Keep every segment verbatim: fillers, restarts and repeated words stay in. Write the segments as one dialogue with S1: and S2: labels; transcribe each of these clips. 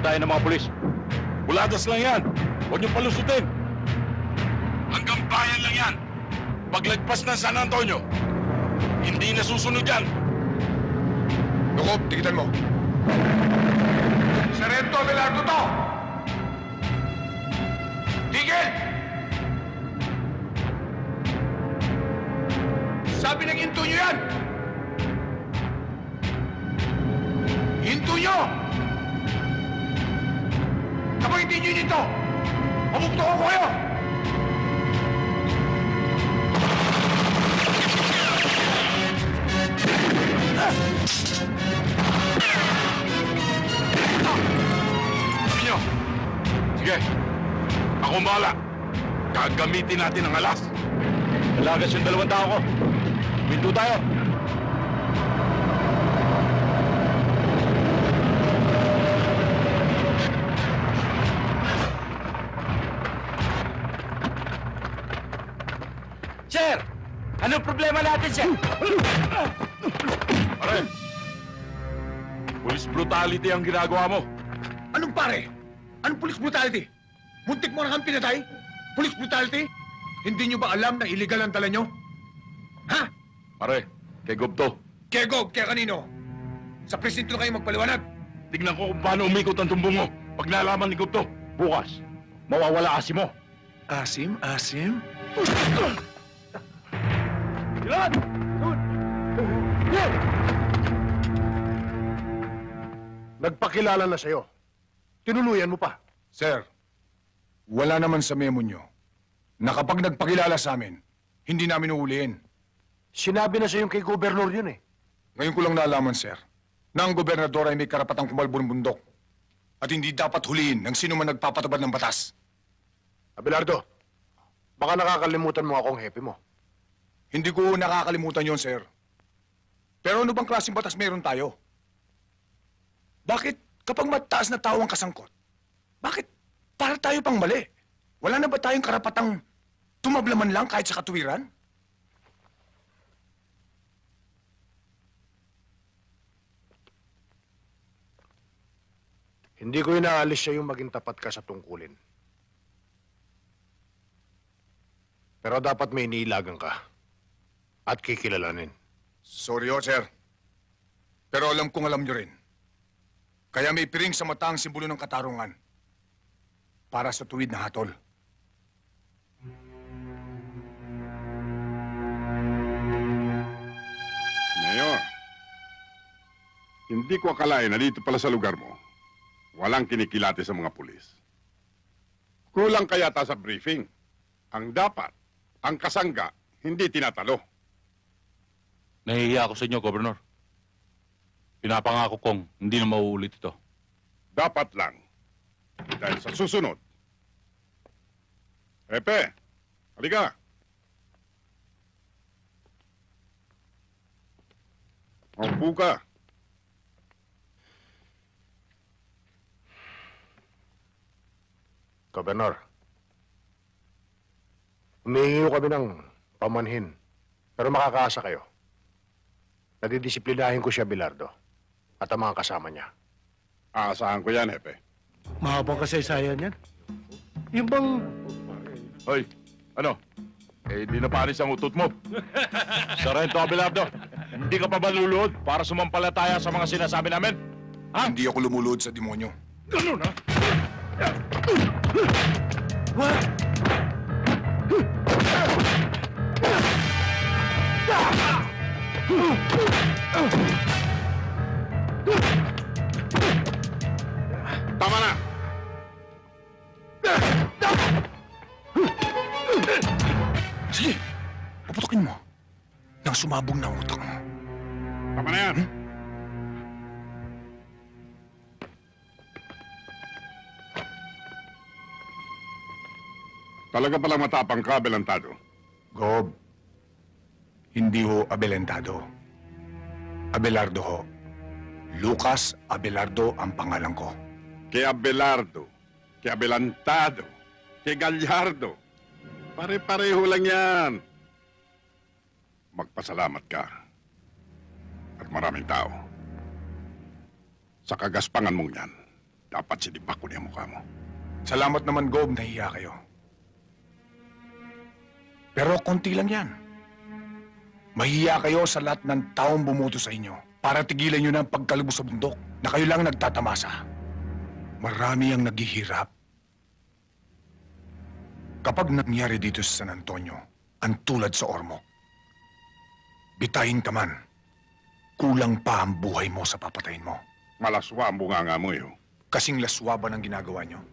S1: tayo ng mga pulis.
S2: Buladas lang yan. Huwag niyo palusutin. Hanggang bayan lang yan. Paglagpas ng San Antonio, hindi na susunod yan.
S3: Jacob, tikitan mo. Sarento Abelardo to! Tigil! Sabi ng hinto nyo yan! Hinto nyo! Kapag hindi nyo nito, mabukto ko kayo!
S2: Sabi nyo! Sige, ako ang bahala. Gagamitin natin ang alas.
S1: Malagas yung dalawang tao ko. Pinto tayo.
S4: Sir! Anong problema natin, sir?
S2: Pare, police brutality ang ginagawa mo.
S3: Anong pare? Anong police brutality? Muntik mo na kang pinatay? Police brutality? Hindi nyo ba alam na illegal ang dala nyo? Ha?
S2: Pare, kay Gobto.
S3: Kaya Gob, kaya kanino? Sa presinto na kayo magpaliwanag.
S2: Tignan ko kung paano umikot ang tumbong mo pag nalaman ni Gobto.
S1: Bukas, mawawala asim mo.
S3: Asim? Asim?
S1: Ilan!
S5: Nagpakilala na sa'yo. Tinuluyan mo pa.
S3: Sir, wala naman sa memo nyo na kapag nagpakilala sa amin, hindi namin uhulihin.
S5: Sinabi na sa'yo kay gobernur yun eh.
S3: Ngayon ko lang nalaman, sir, na ang gobernador ay may karapatang kumalbo ng bundok at hindi dapat hulihin ng sino man nagpapatabad ng batas.
S5: Abelardo, baka nakakalimutan mo akong hepe mo.
S3: Hindi ko nakakalimutan yon, sir. Pero ano bang klaseng batas meron tayo? Bakit kapag mataas na tao ang kasangkot, bakit para tayo pang mali? Wala na ba tayong karapatang tumablaman lang kahit sa katuwiran?
S5: Hindi ko inaalis siya yung maging tapat ka sa tungkulin. Pero dapat may iniilagan ka at kikilalanin.
S3: Sorry, oh, sir. Pero alam kong alam nyo rin. Kaya may piring sa mata ang simbolo ng katarungan para sa tuwid na hatol.
S6: Mayor, hindi ko akalain na dito pala sa lugar mo, walang kinikilati sa mga pulis. Kulang kaya ta sa briefing. Ang dapat, ang kasangga, hindi tinatalo.
S1: Nahihiya ako sa inyo, Gobernur. Pinapangako kong hindi na mauulit ito.
S6: Dapat lang. Dahil sa susunod. Epe, halika. Maupo ka.
S5: Gobernur, humihingi kami ng pamanhin, pero makakaasa kayo. Nadidisiplinahin ko siya, Abelardo, at ang mga kasama niya.
S6: Aasahan ko yan, Epe.
S5: Mahabang kasaysayan yan. Yung bang...
S2: Hoy, ano? Eh, di na panis ang utot mo.
S1: Sarento Abelardo, hindi ka pa ba luluhod para sumampalataya sa mga sinasabi namin?
S3: Ha? Hindi ako lumulod sa demonyo.
S2: Ganun, ha?
S6: Tama na!
S3: Sige, puputokin mo nang sumabog na ang utak mo.
S6: Tama na yan!
S3: Hmm?
S6: Talaga palang matapang ka, Abelardo.
S3: Gob, hindi ho Abelentado. Abelardo ho. Lucas Abelardo ang pangalan ko.
S6: Kay Abelardo, kay Adelantado, kay Gallardo. Pare-pareho lang yan. Magpasalamat ka. At maraming tao. Sa kagaspangan mong yan. dapat sinibak ko niya mukha mo.
S3: Salamat naman, Gob, nahiya kayo. Pero konti lang yan. Mahiya kayo sa lahat ng taong bumuto sa inyo para tigilan nyo na ang pagkalubos sa bundok na kayo lang nagtatamasa. Marami ang naghihirap. Kapag nangyari dito sa San Antonio, ang tulad sa Ormoc, bitayin ka man, kulang pa ang buhay mo sa papatayin mo.
S6: Malaswa ang bunganga mo, eh.
S3: Kasing laswa ba ng ginagawa nyo?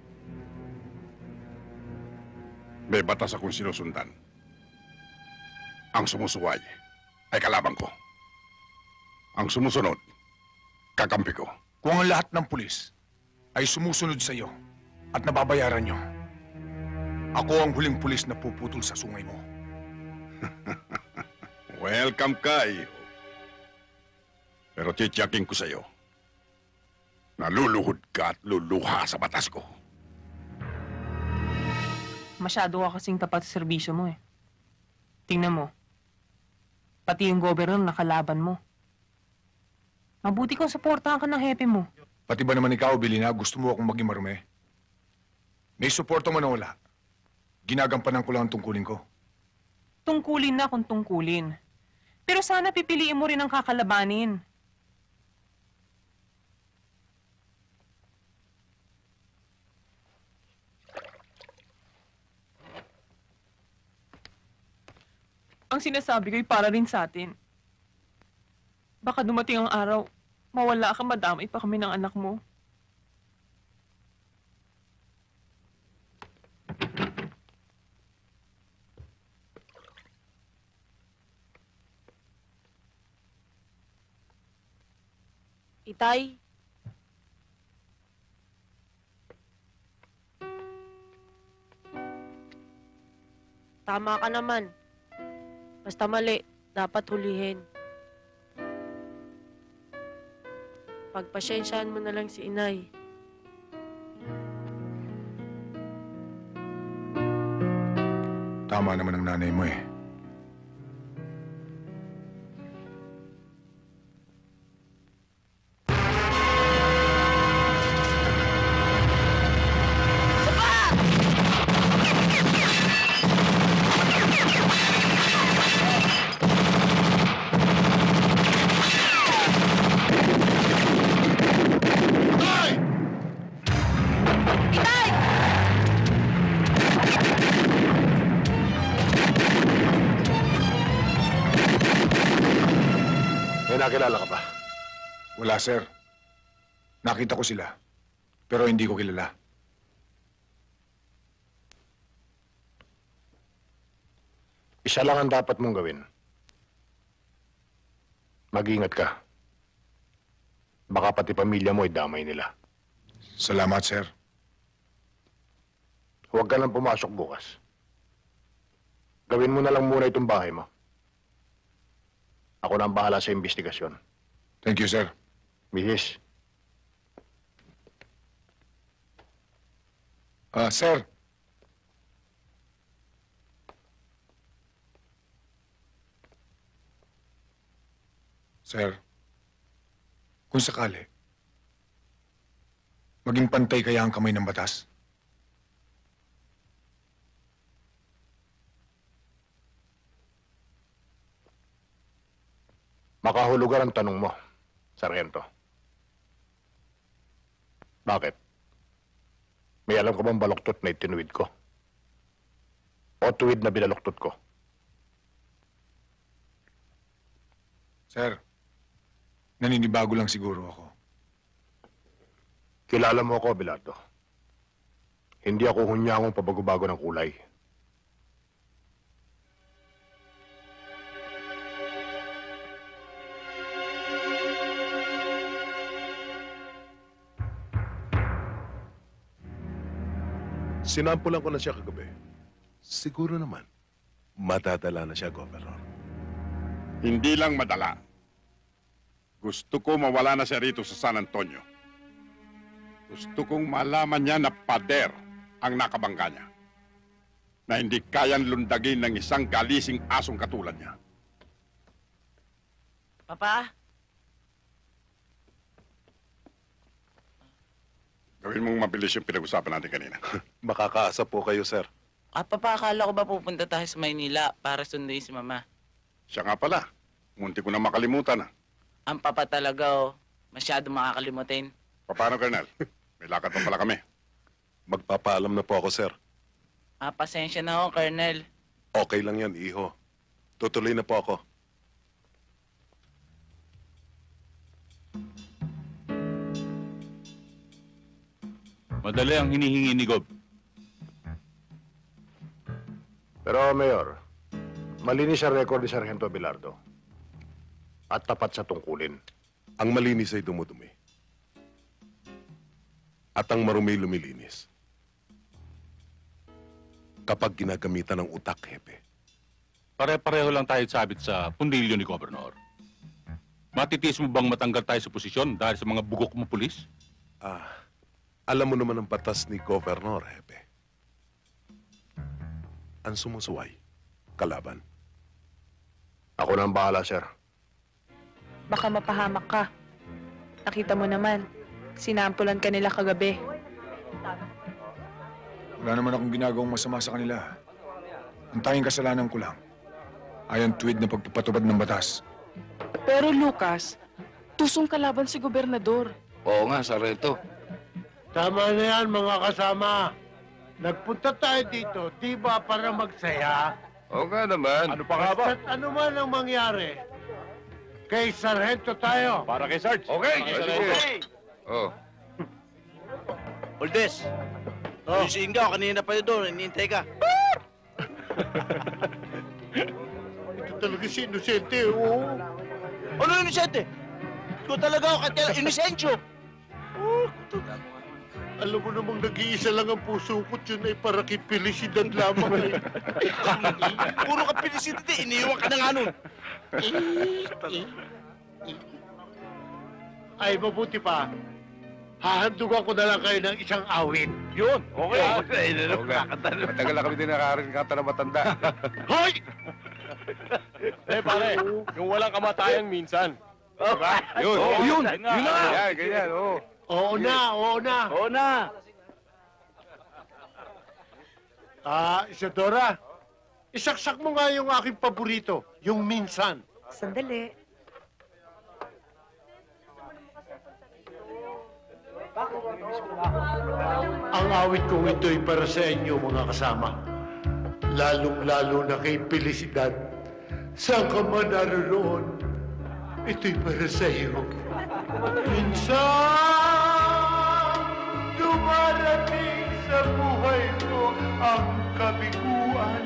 S6: May batas akong sinusundan. Ang sumusuway ay kalaban ko. Ang sumusunod, kakampi ko.
S3: Kung ang lahat ng pulis ay sumusunod sa iyo at nababayaran nyo, ako ang huling pulis na puputol sa sungay mo.
S6: Welcome ka, iyo. Pero titiyakin ko sa iyo, naluluhod ka at luluha sa batas ko.
S7: Masyado ka kasing tapat sa serbisyo mo eh. Tingnan mo. Pati yung gobernador nakalaban mo. Mabuti kung suportahan ka ng hepe mo.
S3: Pati ba naman ikaw, Bilina, gusto mo akong maging marume? May suporta mo na wala. Ginagampanan ko lang ang tungkulin ko.
S7: Tungkulin na kung tungkulin. Pero sana pipiliin mo rin ang kakalabanin. Ang sinasabi ko'y para rin sa atin. Baka dumating ang araw, mawala ka, madamay pa kami ng anak mo.
S8: Itay. Tama ka naman. Basta mali, dapat hulihin. Pagpasyensyahan mo na lang si inay.
S3: Tama naman ang nanay mo eh.
S5: May nakilala ka ba?
S3: Wala, sir. Nakita ko sila. Pero hindi ko kilala.
S5: Isa lang ang dapat mong gawin. Mag-ingat ka. Baka pati pamilya mo ay damay nila.
S3: Salamat, sir.
S5: Huwag ka nang pumasok bukas. Gawin mo na lang muna itong bahay mo. Ako na ang bahala sa investigasyon.
S3: Thank you, sir.
S5: Mihis,
S3: Ah, sir. Sir, kung sakali, maging pantay kaya ang kamay ng batas?
S5: makahulugan ang tanong mo, Sargento. Bakit? May alam ka bang baluktot na itinuwid ko? O tuwid na binaluktot ko?
S3: Sir, naninibago lang siguro ako.
S5: Kilala mo ako, Abelardo. Hindi ako hunyangong pabago-bago ng kulay.
S9: Sinampulan ko na siya kagabi. Siguro naman, matadala na siya, Governor.
S6: Hindi lang madala. Gusto ko mawala na siya rito sa San Antonio. Gusto kong malaman niya na pader ang nakabangga niya. Na hindi kayang lundagin ng isang galising asong katulad niya.
S8: Papa?
S6: Gawin mong mabilis yung pinag-usapan natin kanina.
S9: Makakaasa po kayo, sir.
S4: Ah, papa, akala ko ba pupunta tayo sa Maynila para sunduin si mama?
S6: Siya nga pala. Munti ko na makalimutan ah.
S4: Ang papa talaga, oh. Masyado makakalimutin.
S6: Paano, Colonel? May lakad pa pala kami.
S9: Magpapaalam na po ako, sir.
S4: Ah, pasensya na ho, Colonel.
S9: Okay lang yan, iho. Tutuloy na po ako.
S2: Madali ang hinihingi ni Gob.
S5: Pero, Mayor, malinis ang record ni Sargento Abelardo. At tapat sa tungkulin.
S9: Ang malinis ay dumudumi. At ang marumi lumilinis. Kapag ginagamitan ng utak, hepe.
S2: Pare-pareho lang tayo sabit sa pundilyo ni Gobernador. Matitiis mo bang matanggal tayo sa posisyon dahil sa mga bugok mo pulis?
S9: Ah, alam mo naman ang batas ni Governor, hepe. Ang sumusuway, kalaban.
S5: Ako na ang bahala, sir.
S7: Baka mapahamak ka. Nakita mo naman, sinampulan ka nila kagabi.
S3: Wala naman akong ginagawang masama sa kanila. Ang tanging kasalanan ko lang ay ang tuwid na pagpapatubad ng batas.
S10: Pero Lucas, tusong kalaban si gobernador.
S11: Oo nga, Sargento.
S12: Tama na yan, mga kasama. Nagpunta tayo dito, di ba para magsaya?
S11: Oo nga naman.
S1: Ano pa nga ba?
S12: At ano man ang mangyari, kay Sargento tayo.
S1: Para kay Sarge.
S11: Okay,
S1: Para kay
S11: sige.
S1: Sarge.
S11: Oh.
S4: Oldes, oh. Yung ka, kanina pa yun doon, hinihintay ka.
S12: Ito talaga si Inosente, oo.
S4: Ano yung inisente? Ikaw talaga ako, kaya inisensyo.
S12: Alam mo namang nag-iisa lang ang puso ko, yun ay para kay Felicidad lamang. eh.
S4: Puro ka pinisidad eh, iniiwan ka na nga nun.
S12: Ay, mabuti pa. Hahandugan ko na lang kayo ng isang awit.
S1: Yun, okay.
S11: Oo nga. Matagal na kami din nakarinig kanta na matanda.
S12: Hoy!
S1: Eh, pare, yung walang kamatayan minsan. Diba?
S11: Yun,
S1: Oo,
S11: yun.
S1: yun nga.
S11: Yun na. Ganyan, ganyan, oo.
S12: Oo na, oo na.
S4: Oo na.
S12: Ah, Isadora, isaksak mo nga yung aking paborito, yung minsan.
S10: Sandali.
S12: Ang awit kong ito'y para sa inyo, mga kasama. Lalong-lalo na kay Felicidad. Saan ka man naroon, ito'y para sa iyo. Minsan, dumarating sa buhay ko ang kabiguan.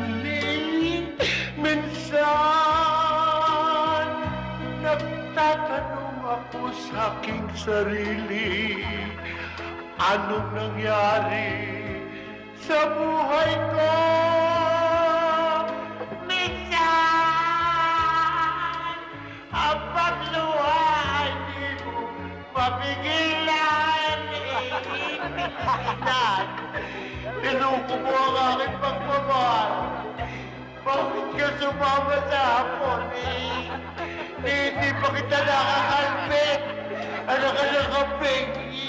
S12: Minsan, nagtatanong ako sa aking sarili. Anong nangyari sa buhay ko? Minsan, ang pagluha ay di mo mapigilan. Minsan, niluko mo ang aking pagmamahal. Bakit ka sumama sa hapon eh? Hindi pa kita nakakalpit. Ano ka nakapig?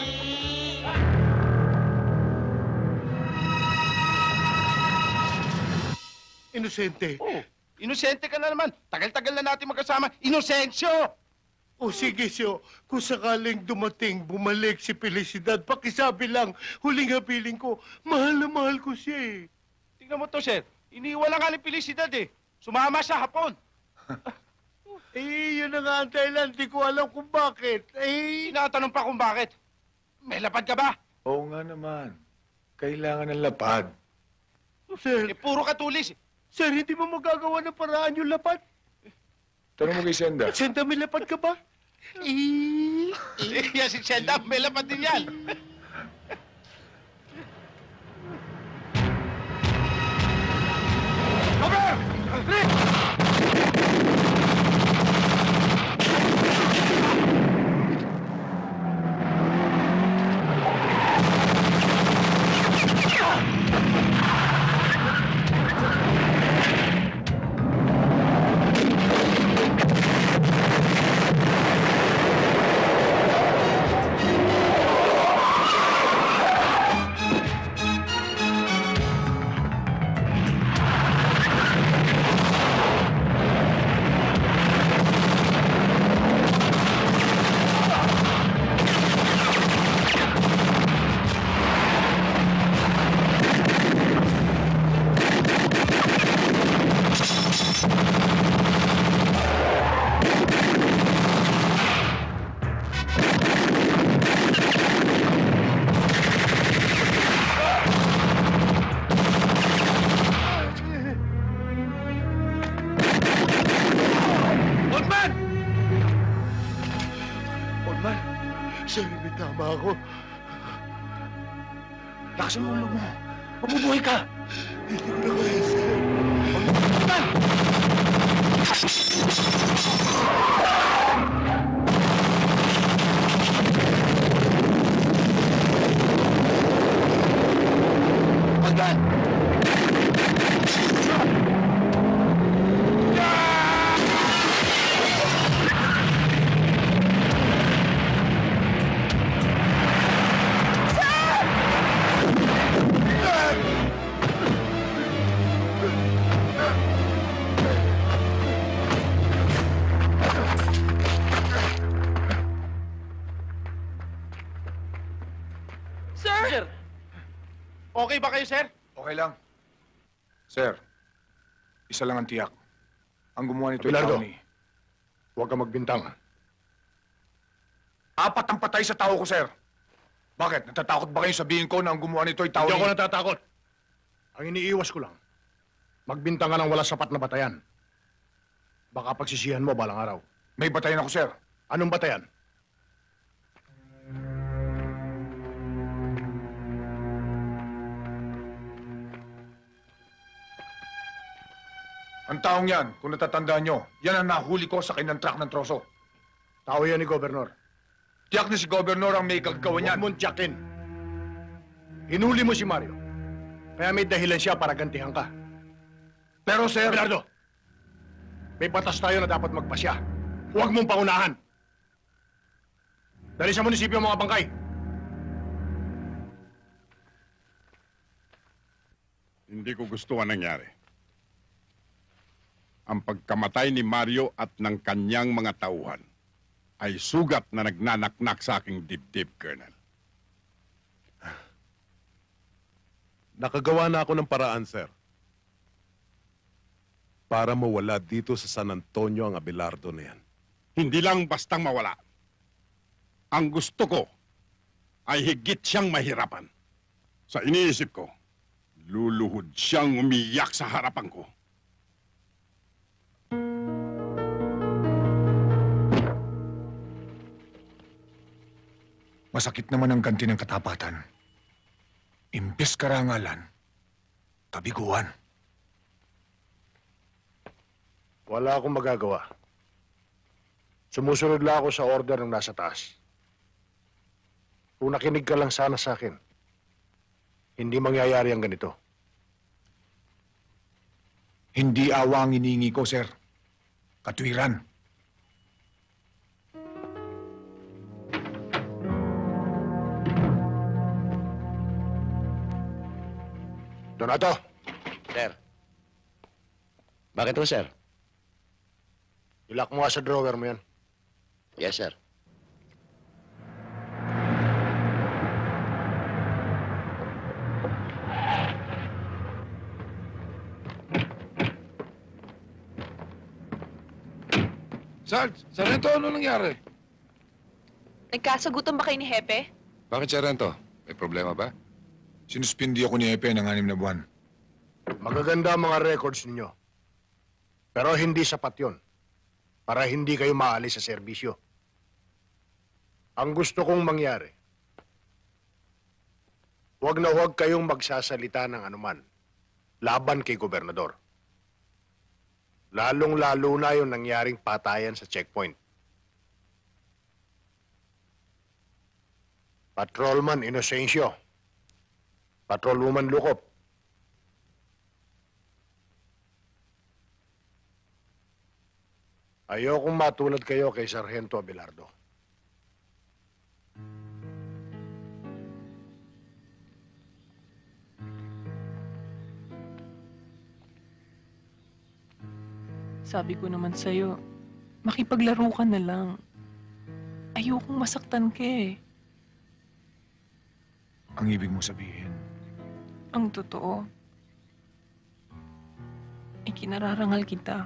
S12: Inosente.
S11: Oh, inosente ka na naman. Tagal-tagal na natin magkasama. Inosensyo!
S12: O sige, Syo, kung sakaling dumating, bumalik si Felicidad, pakisabi lang, huling hapiling ko, mahal na mahal ko siya eh.
S11: Tingnan mo to, sir. Iniwan na nga ni Felicidad eh. Sumama siya hapon.
S12: Eh, yun na nga ang dahilan, di ko alam kung bakit. Eh,
S11: Tinatanong pa kung bakit. May lapad ka ba?
S3: Oo nga naman. Kailangan ng lapad.
S12: sir,
S11: Eh, puro katulis.
S12: sir, hindi mo magagawa ng paraan yung lapad.
S3: Tanong mo kay Senda.
S12: Senda, may lapad ka ba? Eh,
S11: Eh, yan si Shenda, may lapad din yan.
S3: Lakas ang ulo mo. Mabubuhay ka.
S12: Hindi ko na kaya, sir.
S3: Pagdan!
S8: Sir!
S11: Okay ba kayo, sir?
S3: Okay lang. Sir, isa lang ang tiyak. Ang gumawa nito ay
S5: Abelardo.
S3: tao ni...
S5: Huwag ka magbintang.
S3: Apat ang patay sa tao ko, sir. Bakit? Natatakot ba kayo sabihin ko na ang gumawa nito ay tao
S5: Hindi
S3: ni...
S5: ako natatakot. Ang iniiwas ko lang, magbintang ka ng wala sapat na batayan. Baka pagsisihan mo balang araw.
S3: May batayan ako, sir.
S5: Anong batayan?
S3: Ang taong yan, kung natatandaan nyo, yan ang nahuli ko sa kinantrak ng troso.
S5: Tao yan ni Gobernador.
S3: Tiyak na si Gobernador ang may kagagawa
S5: Huwag
S3: niyan.
S5: mong tiyakin. Hinuli mo si Mario. Kaya may dahilan siya para gantihan ka.
S3: Pero, sir...
S5: Abelardo, may batas tayo na dapat magpasya. Huwag mong paunahan. Dali sa munisipyo ang mga bangkay.
S6: Hindi ko gusto ang nangyari. Ang pagkamatay ni Mario at ng kanyang mga tauhan ay sugat na nagnanaknak sa aking dibdib, Colonel.
S9: Nakagawa na ako ng paraan, sir. Para mawala dito sa San Antonio ang Abelardo na yan.
S6: Hindi lang bastang mawala. Ang gusto ko ay higit siyang mahirapan. Sa iniisip ko, luluhod siyang umiyak sa harapan ko.
S3: Masakit naman ang ganti ng katapatan. Imbes karangalan, kabiguan.
S5: Wala akong magagawa. Sumusunod lang ako sa order ng nasa taas. Kung nakinig ka lang sana sa akin, hindi mangyayari ang ganito.
S3: Hindi awa ang iniingi ko, sir. Katwiran.
S5: Donato!
S13: Sir. Bakit po, sir?
S5: Ilak mo nga sa drawer mo yan.
S13: Yes, sir.
S11: Sarge, Sargento, ano nangyari?
S10: Nagkasagutan ba kayo ni Hepe?
S14: Bakit, Sargento? May problema ba?
S3: Sinuspindi ako ni Epe ng anim na buwan.
S5: Magaganda ang mga records ninyo. Pero hindi sapat yon para hindi kayo maalis sa serbisyo. Ang gusto kong mangyari, huwag na huwag kayong magsasalita ng anuman laban kay Gobernador. Lalong-lalo na yung nangyaring patayan sa checkpoint. Patrolman Inocencio, Patrolwoman Lukop, ayokong matulad kayo kay Sargento Abelardo.
S7: Sabi ko naman sa'yo, makipaglaro ka na lang. Ayokong masaktan ka eh.
S3: Ang ibig mo sabihin,
S7: Ang totoo, ikinararangal kita.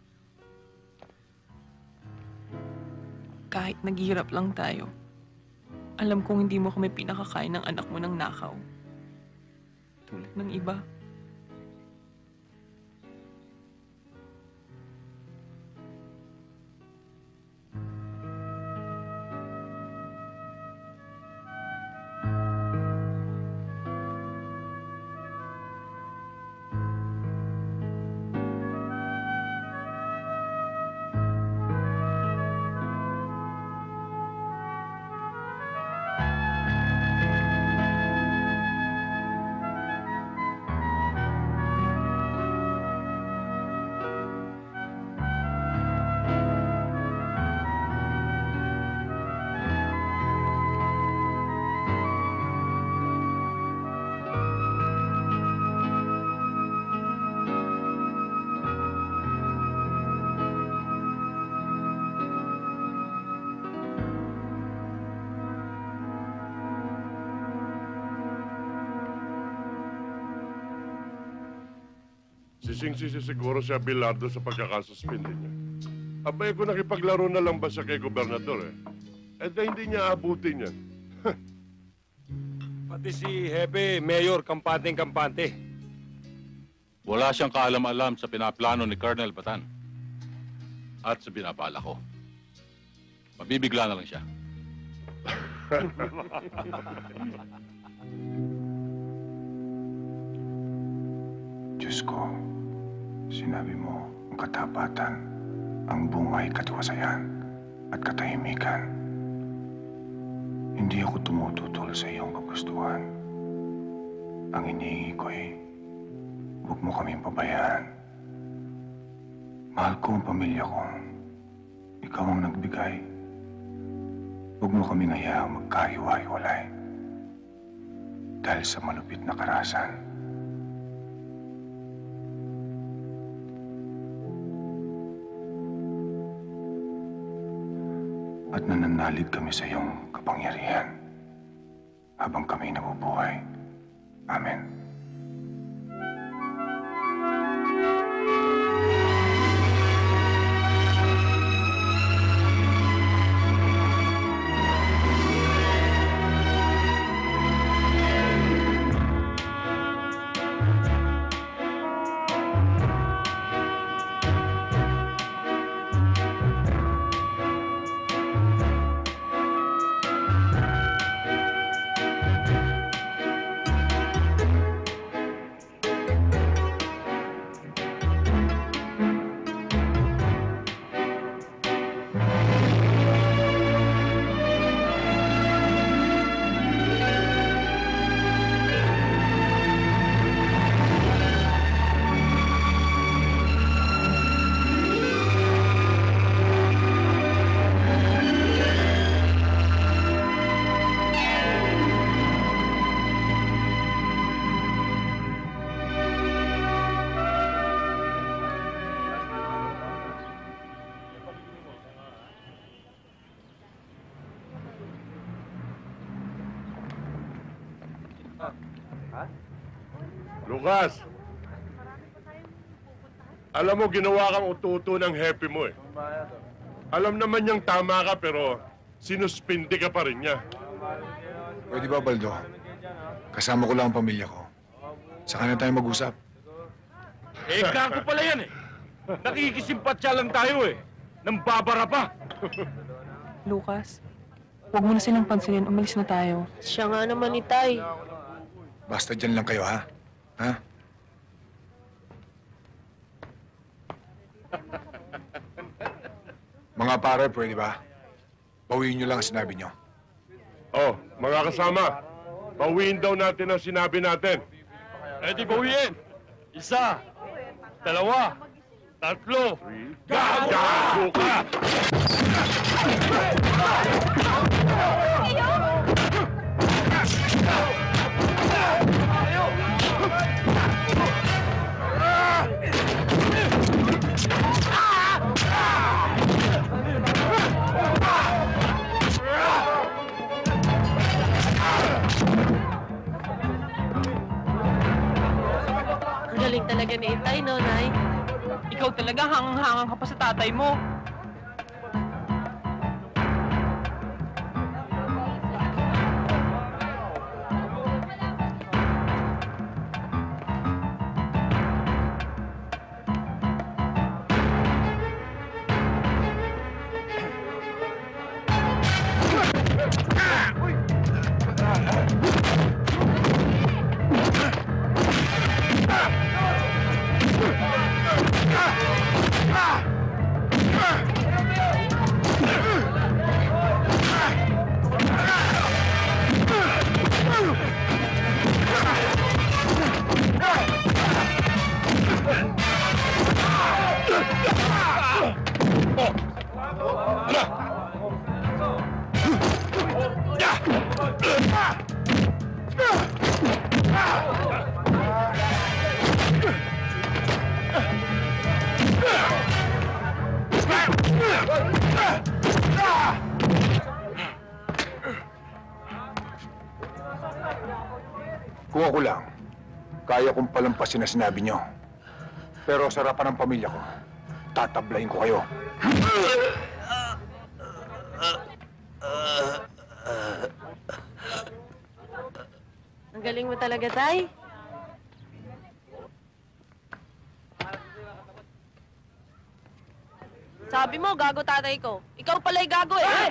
S7: Kahit naghihirap lang tayo, alam kong hindi mo kami pinakakain ng anak mo ng nakaw. Tulad ng iba.
S9: Sising-sisi siguro si Abelardo sa pagkakasuspindi niya. Abay ko nakipaglaro na lang ba siya kay gobernador eh? Eh di hindi niya abutin yan.
S2: Pati si Hepe, Mayor, kampanteng-kampante.
S1: Wala siyang kaalam-alam sa pinaplano ni Colonel Batan. At sa binabala ko. Mabibigla na lang siya.
S3: Diyos ko, sinabi mo ang katapatan, ang bungay katiwasayan at katahimikan. Hindi ako tumututol sa iyong kagustuhan. Ang iniingi ko ay, huwag mo kaming pabayaan. Mahal ko ang pamilya ko. Ikaw ang nagbigay. Huwag mo kaming hayaang magkahiwa-hiwalay. Dahil sa malupit na karahasan. At nananalig kami sa iyong kapangyarihan habang kami nabubuhay. Amen.
S9: Lucas! Alam mo, ginawa kang ututo ng happy mo eh. Alam naman niyang tama ka, pero sinuspindi ka pa rin niya.
S3: Pwede ba, Baldo? Kasama ko lang ang pamilya ko. Saka na tayo mag-usap.
S1: Eh, gago pala yan eh. Nakikisimpatya lang tayo eh. Nang babara pa.
S7: Lucas, huwag mo na silang pansinin. Umalis na tayo.
S8: Siya nga naman, Itay.
S3: Basta dyan lang kayo, ha? Ha? Mga pare, pwede ba? Bawiin niyo lang ang sinabi niyo.
S9: Oh, mga kasama, bawiin daw natin ang sinabi natin.
S1: Eh di bawiin. Isa, dalawa, tatlo.
S9: Gago ka!
S8: Galing talaga ni Itay, no, Nay?
S7: Ikaw talaga hangang-hangang ka pa sa tatay mo.
S3: Kung ako lang, kaya kong palampasin na sinabi niyo. Pero sa harapan ng pamilya ko, tatablayin ko kayo.
S8: Ang galing mo talaga, Tay. Sabi mo, gago tatay ko. Ikaw pala'y gago eh.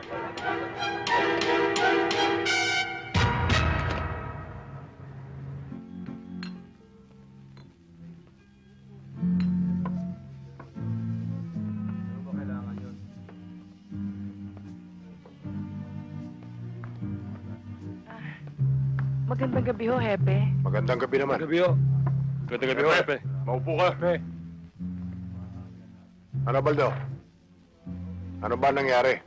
S10: Magandang gabi ho, Hepe.
S5: Magandang gabi naman.
S9: Gabi ho. Ganda gabi ho, Hepe. Maupo ka. Hepe.
S5: Ano, Baldo? Ano ba nangyari?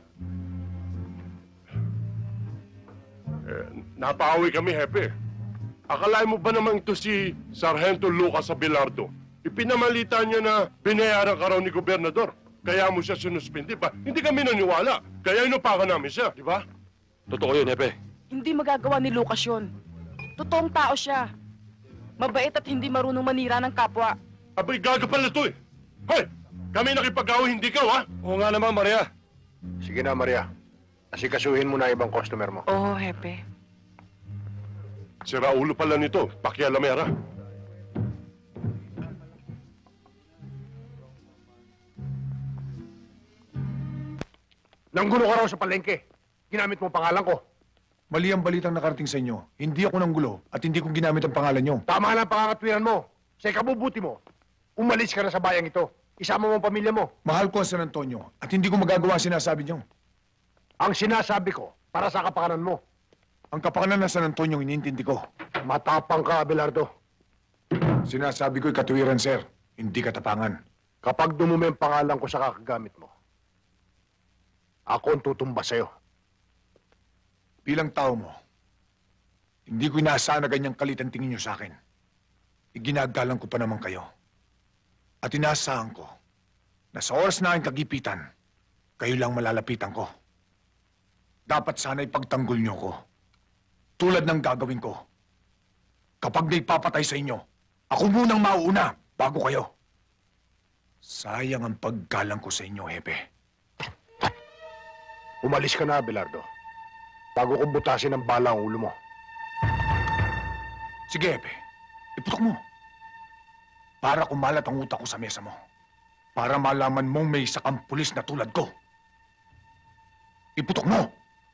S9: Eh, napaawi kami, Hepe. Akalain mo ba naman ito si Sargento Lucas Abelardo? Ipinamalita niya na binayaran ka raw ni Gobernador. Kaya mo siya sinuspindi pa. Hindi kami naniwala. Kaya inupakan namin siya, di ba?
S2: Totoo yun, Hepe.
S10: Hindi magagawa ni Lucas yun. Totoong tao siya. Mabait at hindi marunong manira ng kapwa.
S9: Abay, gaga pala ito eh. Hoy! Kami nakipag-away, hindi ka, ha?
S2: Oo nga naman, Maria.
S5: Sige na, Maria. Asikasuhin mo na ibang customer mo.
S10: Oo, Hepe.
S9: Si Raulo pala nito, pakialamera.
S5: Nanggulo ka raw sa palengke. Ginamit mo ang pangalan ko.
S3: Mali ang balitang nakarating sa inyo. Hindi ako nanggulo at hindi ko ginamit ang pangalan nyo.
S5: Tama na ang pangangatwiran mo. Sa ikabubuti mo, umalis ka na sa bayang ito. Isama mo ang pamilya mo.
S3: Mahal ko ang San Antonio at hindi ko magagawa ang sinasabi nyo.
S5: Ang sinasabi ko, para sa kapakanan mo.
S3: Ang kapakanan ng San Antonio, iniintindi ko.
S5: Matapang ka, Abelardo.
S3: Sinasabi ko'y katuwiran, sir. Hindi katapangan.
S5: Kapag dumumi ang pangalan ko sa kakagamit mo, ako ang tutumba sa'yo.
S3: Bilang tao mo, hindi ko inaasahan na ganyang kalit ang tingin nyo sa akin. Iginagalang ko pa naman kayo. At inaasahan ko na sa oras na aking kagipitan, kayo lang malalapitan ko. Dapat sana ipagtanggol nyo ko. Tulad ng gagawin ko. Kapag naipapatay sa inyo, ako munang mauuna bago kayo. Sayang ang paggalang ko sa inyo, Hepe.
S5: Umalis ka na, Abelardo. Bago ko butasin ang bala ang ulo mo.
S3: Sige, Hepe. Iputok mo. Para kumalat ang utak ko sa mesa mo. Para malaman mong may isa kang pulis na tulad ko. Iputok mo!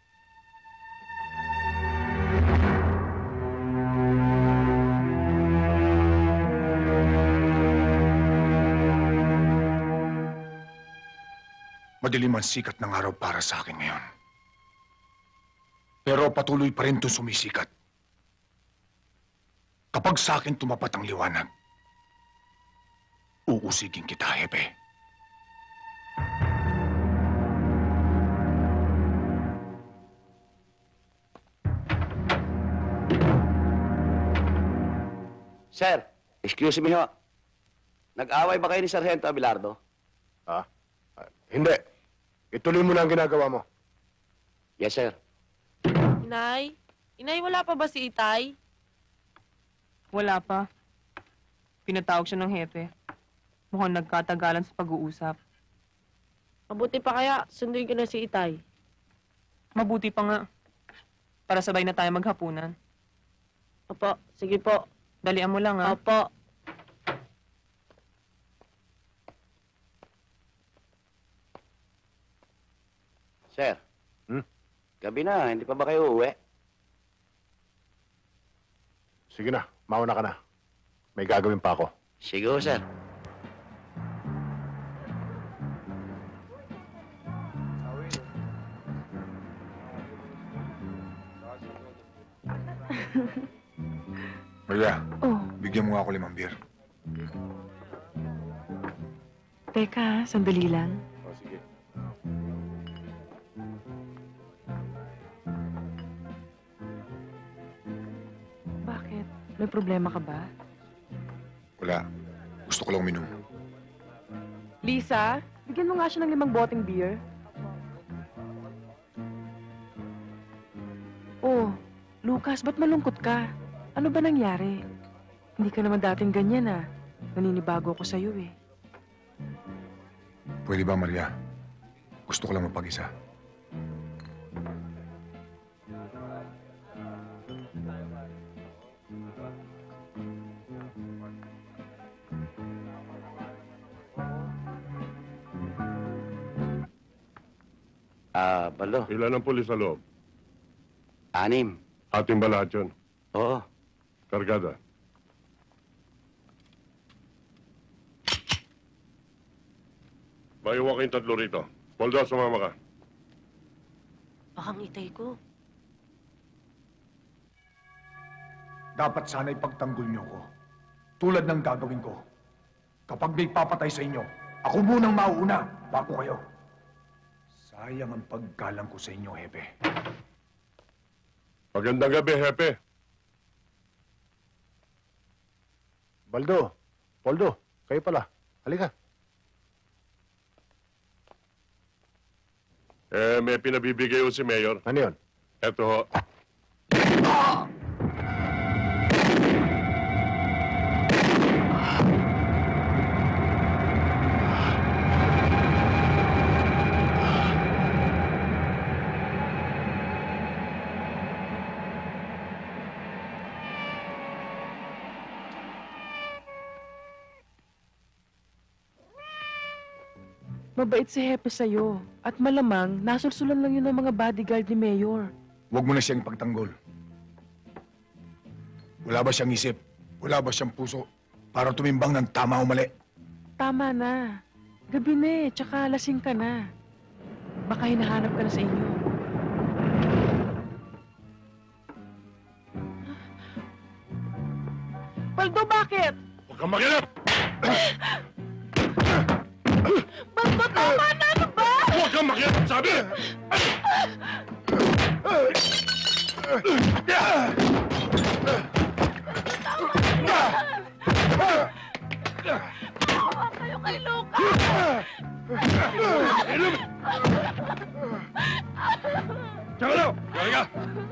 S3: Madilim ang sikat ng araw para sa akin ngayon. Pero patuloy pa rin itong sumisikat. Kapag sa akin tumapat ang liwanag, uusigin kita, Hepe.
S13: Sir, excuse me ho. Nag-away ba kayo ni Sargento Abelardo?
S5: Ha? Ah, hindi. Ituloy mo na ang ginagawa mo.
S13: Yes, sir.
S8: Inay? Inay, wala pa ba si Itay?
S7: Wala pa. Pinatawag siya ng hepe. Mukhang nagkatagalan sa pag-uusap.
S8: Mabuti pa kaya, sunduin ko na si Itay.
S7: Mabuti pa nga. Para sabay na tayo maghapunan.
S8: Opo, sige po.
S7: Dalian mo lang, ha?
S8: Opo.
S13: Sir.
S5: Hmm?
S13: Gabi na, hindi pa ba kayo uuwi?
S5: Sige na, mauna ka na. May gagawin pa ako.
S13: Sige ho, sir.
S3: Maria,
S10: Oh,
S3: bigyan mo nga ako limang beer.
S10: teka, sandali lang.
S9: O, sige.
S10: Bakit? May problema ka ba?
S3: Wala. Gusto ko lang uminom.
S10: Lisa, bigyan mo nga siya ng limang boteng beer. Oh, Lucas, ba't malungkot ka? Ano ba nangyari? Hindi ka naman dating ganyan, ah. Naninibago ako sa'yo eh.
S3: Pwede ba, Maria? Gusto ko lang mapag-isa.
S13: Ah, Baldo.
S9: Ilan ang pulis sa loob?
S13: Anim.
S9: Ating ba lahat yun?
S13: Oo.
S9: Kargada. Maiwan kayong tatlo rito. Poldo, sumama ka.
S8: Baka itay ko.
S3: Dapat sana ipagtanggol niyo ko. Tulad ng gagawin ko. Kapag may papatay sa inyo, ako munang mauuna bago kayo. Sayang ang paggalang ko sa inyo, Hepe.
S9: Magandang gabi, Hepe.
S5: Baldo, Poldo, kayo pala. Halika.
S9: Eh, may pinabibigay ko si Mayor.
S5: Ano yun?
S9: Eto ho.
S10: Mabait si Hepe sa'yo. At malamang, nasulsulan lang yun ng mga bodyguard ni Mayor.
S3: Huwag mo na siyang pagtanggol. Wala ba siyang isip? Wala ba siyang puso? Para tumimbang ng tama o mali?
S10: Tama na. Gabi na eh, tsaka lasing ka na. Baka hinahanap ka na sa inyo. Baldo, bakit?
S9: Huwag kang makialam!
S10: Baldo, tama na! Ano ba?
S9: Huwag kang makialam, sabi!
S8: Tawa kayo kay Luca!
S9: Tsaka na! Kaya ka!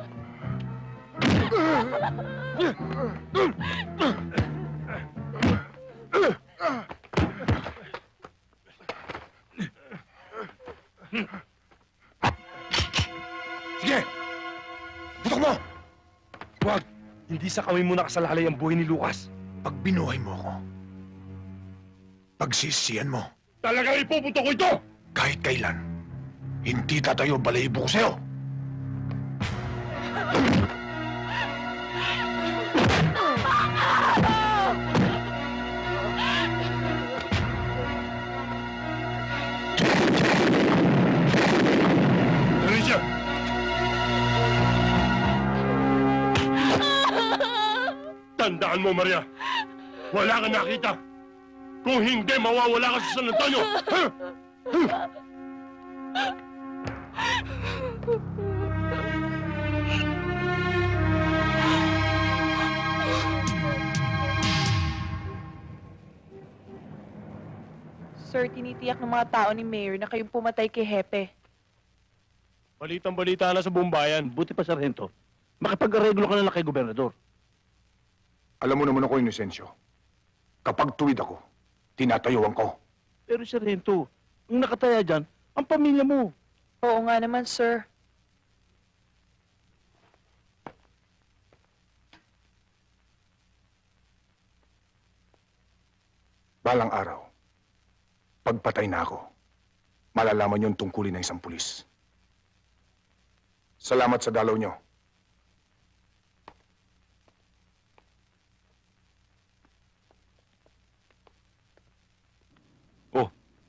S3: Sige! Butok mo!
S11: Huwag! Hindi sa kami mo nakasalalay ang buhay ni Lucas.
S3: Pag binuhay mo ako, pagsisiyan mo,
S9: Talagang ipupunto ko ito!
S3: kahit kailan, hindi tatayo balahibo ko sa'yo!
S9: Alicia! Tandaan mo, Maria. Wala kang nakita. Kung hindi, mawawala ka sa San Antonio. Ha?
S8: Sir, tinitiyak ng mga tao ni Mayor na kayong pumatay kay Hepe.
S11: Balitang-balita na sa buong bayan.
S13: Buti pa, Sargento. Makipag-areglo ka na lang kay Gobernador.
S3: Alam mo naman ako, Inocencio. Kapag tuwid ako, tinatayuan ko.
S13: Pero, Sargento, ang nakataya dyan, ang pamilya mo.
S8: Oo nga naman, sir.
S3: Balang araw, pagpatay na ako, malalaman yung tungkulin ng isang pulis. Salamat sa dalaw nyo.
S9: Oh,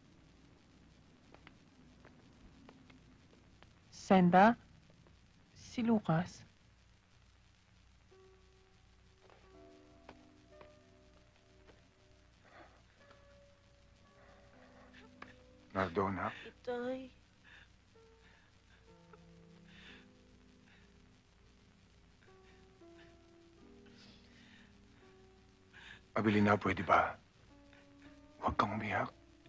S7: Senda? Si Lucas?
S3: Nardo, na.
S8: Itay.
S3: Abilina, pwede ba? Huwag kang umiyak.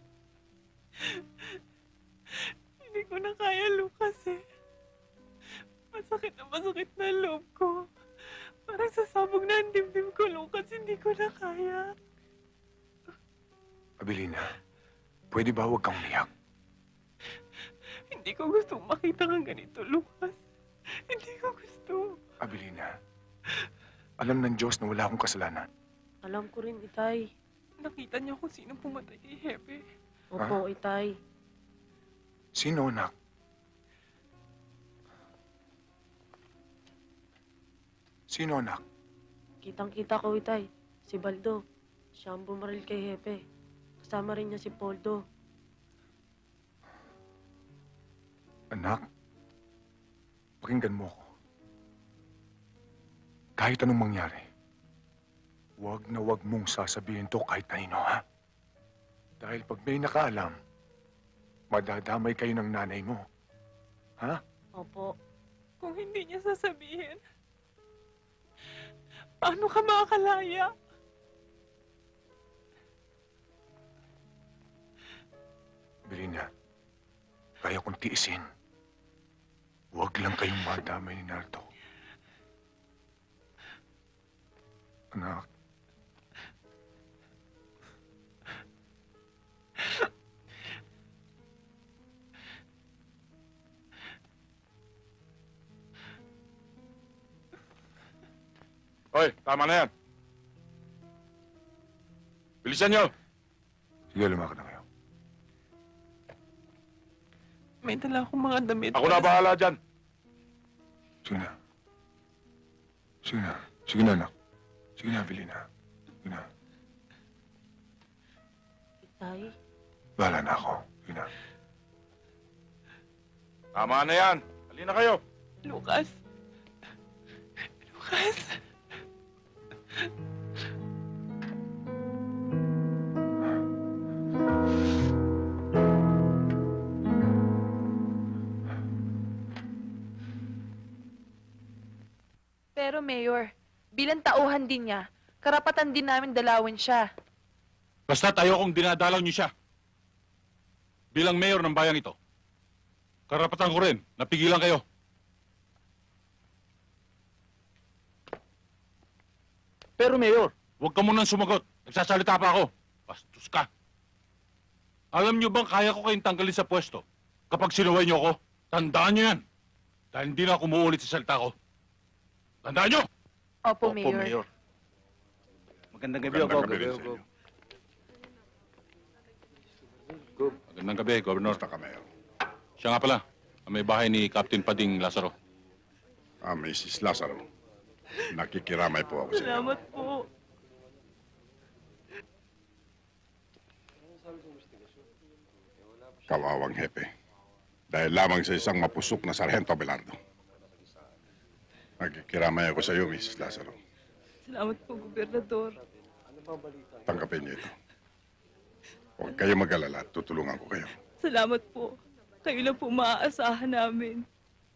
S8: Hindi ko na kaya, Lucas eh. Masakit na masakit na ang loob ko. Parang sasabog na ang dibdib ko, Lucas. Hindi ko na kaya.
S3: Abilina, pwede ba huwag kang umiyak?
S8: Hindi ko gusto makita kang ganito, Lucas. Hindi ko gusto.
S3: Abilina, alam ng Diyos na wala akong kasalanan.
S10: Alam ko rin, Itay.
S8: Nakita niyo kung sino pumatay kay Hepe.
S10: Opo, Itay.
S3: Sino, anak? Sino, anak?
S10: Kitang-kita ko, Itay. Si Baldo. Siya ang bumaril kay Hepe. Kasama rin niya si Poldo.
S3: Anak, pakinggan mo ako. Kahit anong mangyari, huwag na huwag mong sasabihin to kahit kanino, ha? Dahil pag may nakaalam, madadamay kayo ng nanay mo. Ha?
S10: Opo.
S8: Kung hindi niya sasabihin, paano ka makakalaya?
S3: Belina, kaya kong tiisin. Huwag lang kayong madamay ni Nardo. Anak.
S2: Hoy, tama na yan. Bilisan niyo.
S3: Sige, lumakad na kayo.
S8: May dala akong mga damit.
S2: Ako na bahala dyan.
S3: Sige na. Sige na. Sige na, anak. Sige na, Belina. Sige na.
S10: Itay?
S3: Bahala na ako. Sige na.
S2: Tama na yan. Halina kayo.
S8: Lucas. Lucas.
S10: Pero, Mayor, bilang tauhan din niya, karapatan din namin dalawin siya.
S1: Basta't ayokong dinadalaw niyo siya. Bilang mayor ng bayang ito, karapatan ko rin, napigilan kayo.
S11: Pero, Mayor,
S1: Huwag ka munang sumagot. Nagsasalita pa ako. Bastos ka. Alam niyo bang kaya ko kayong tanggalin sa pwesto kapag sinuway niyo ako? Tandaan niyo yan. Dahil hindi na ako umuulit sa salita ko. Tandaan niyo!
S10: Opo, Mayor.
S11: Magandang gabi,
S6: Magandang
S11: Ogo.
S6: gabi rin sa inyo.
S1: Magandang gabi, Governor.
S6: Basta ka, Mayor.
S1: Siya nga pala, ang may bahay ni Captain Pading Lazaro.
S6: Ah, Missus Lazaro. Nakikiramay po ako sa inyo.
S8: Salamat po.
S6: Kawawang hepe. Dahil lamang sa isang mapusok na Sargento Abelardo. Nakikiramay ako sa iyo, Missus Lazaro.
S8: Salamat po, Gobernador.
S6: Tanggapin niyo ito. Huwag kayo mag-alala. Tutulungan ko kayo.
S8: Salamat po. Kayo lang po maaasahan namin.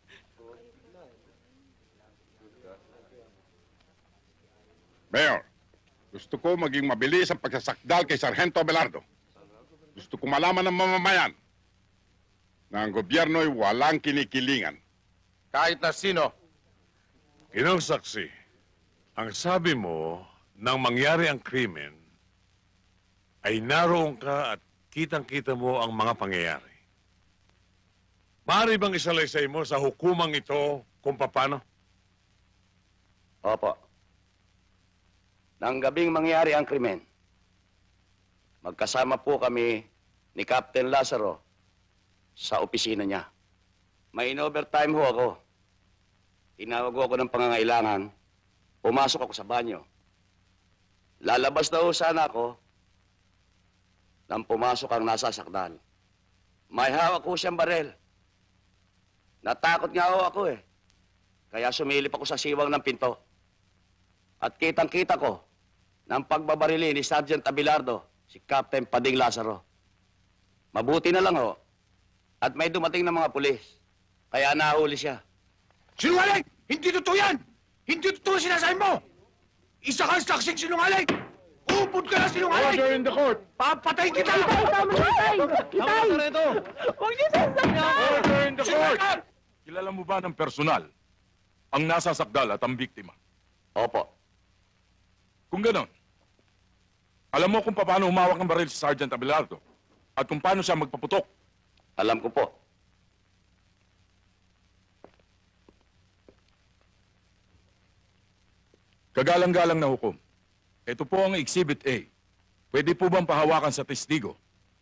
S6: Mayor, gusto ko maging mabilis ang pagsasakdal kay Sargento Abelardo. Gusto ko malaman ng mamamayan na ang gobyerno ay walang kinikilingan.
S11: Kahit na sino.
S15: Ginong saksi, ang sabi mo nang mangyari ang krimen ay naroon ka at kitang-kita mo ang mga pangyayari. Maaari bang isalaysay mo sa hukumang ito kung paano?
S13: Opo. Nang gabing mangyari ang krimen, magkasama po kami ni Captain Lazaro sa opisina niya. May in-overtime ho ako. Tinawag ho ako ng pangangailangan. Pumasok ako sa banyo. Lalabas na ho sana ako nang pumasok ang nasasakdal. May hawak ko siyang barel. Natakot nga ho ako eh. Kaya sumilip ako sa siwang ng pinto. At kitang-kita ko ng pagbabarili ni Sergeant Abelardo, si Captain Pading Lazaro. Mabuti na lang ho. At may dumating na mga pulis. Kaya nahuli siya.
S3: Sinungaling! Hindi totoo yan! Hindi totoo sinasabi mo! Isa kang saksing sinungaling! Upod ka na sinungaling!
S9: Order in the court!
S3: Papatayin kita!
S10: Itay, tama na, Itay! Itay!
S9: Tama na ito!
S8: Huwag niyo sasaktan!
S9: Order in the court!
S3: Sinungaling!
S2: Kilala mo ba ng personal ang nasasakdal at ang biktima?
S13: Opo.
S2: Kung ganon, Alam mo kung paano humawak ng baril si Sergeant Abelardo at kung paano siya magpaputok.
S13: Alam ko po.
S2: Kagalang-galang na hukom. Ito po ang Exhibit A. Pwede po bang pahawakan sa testigo?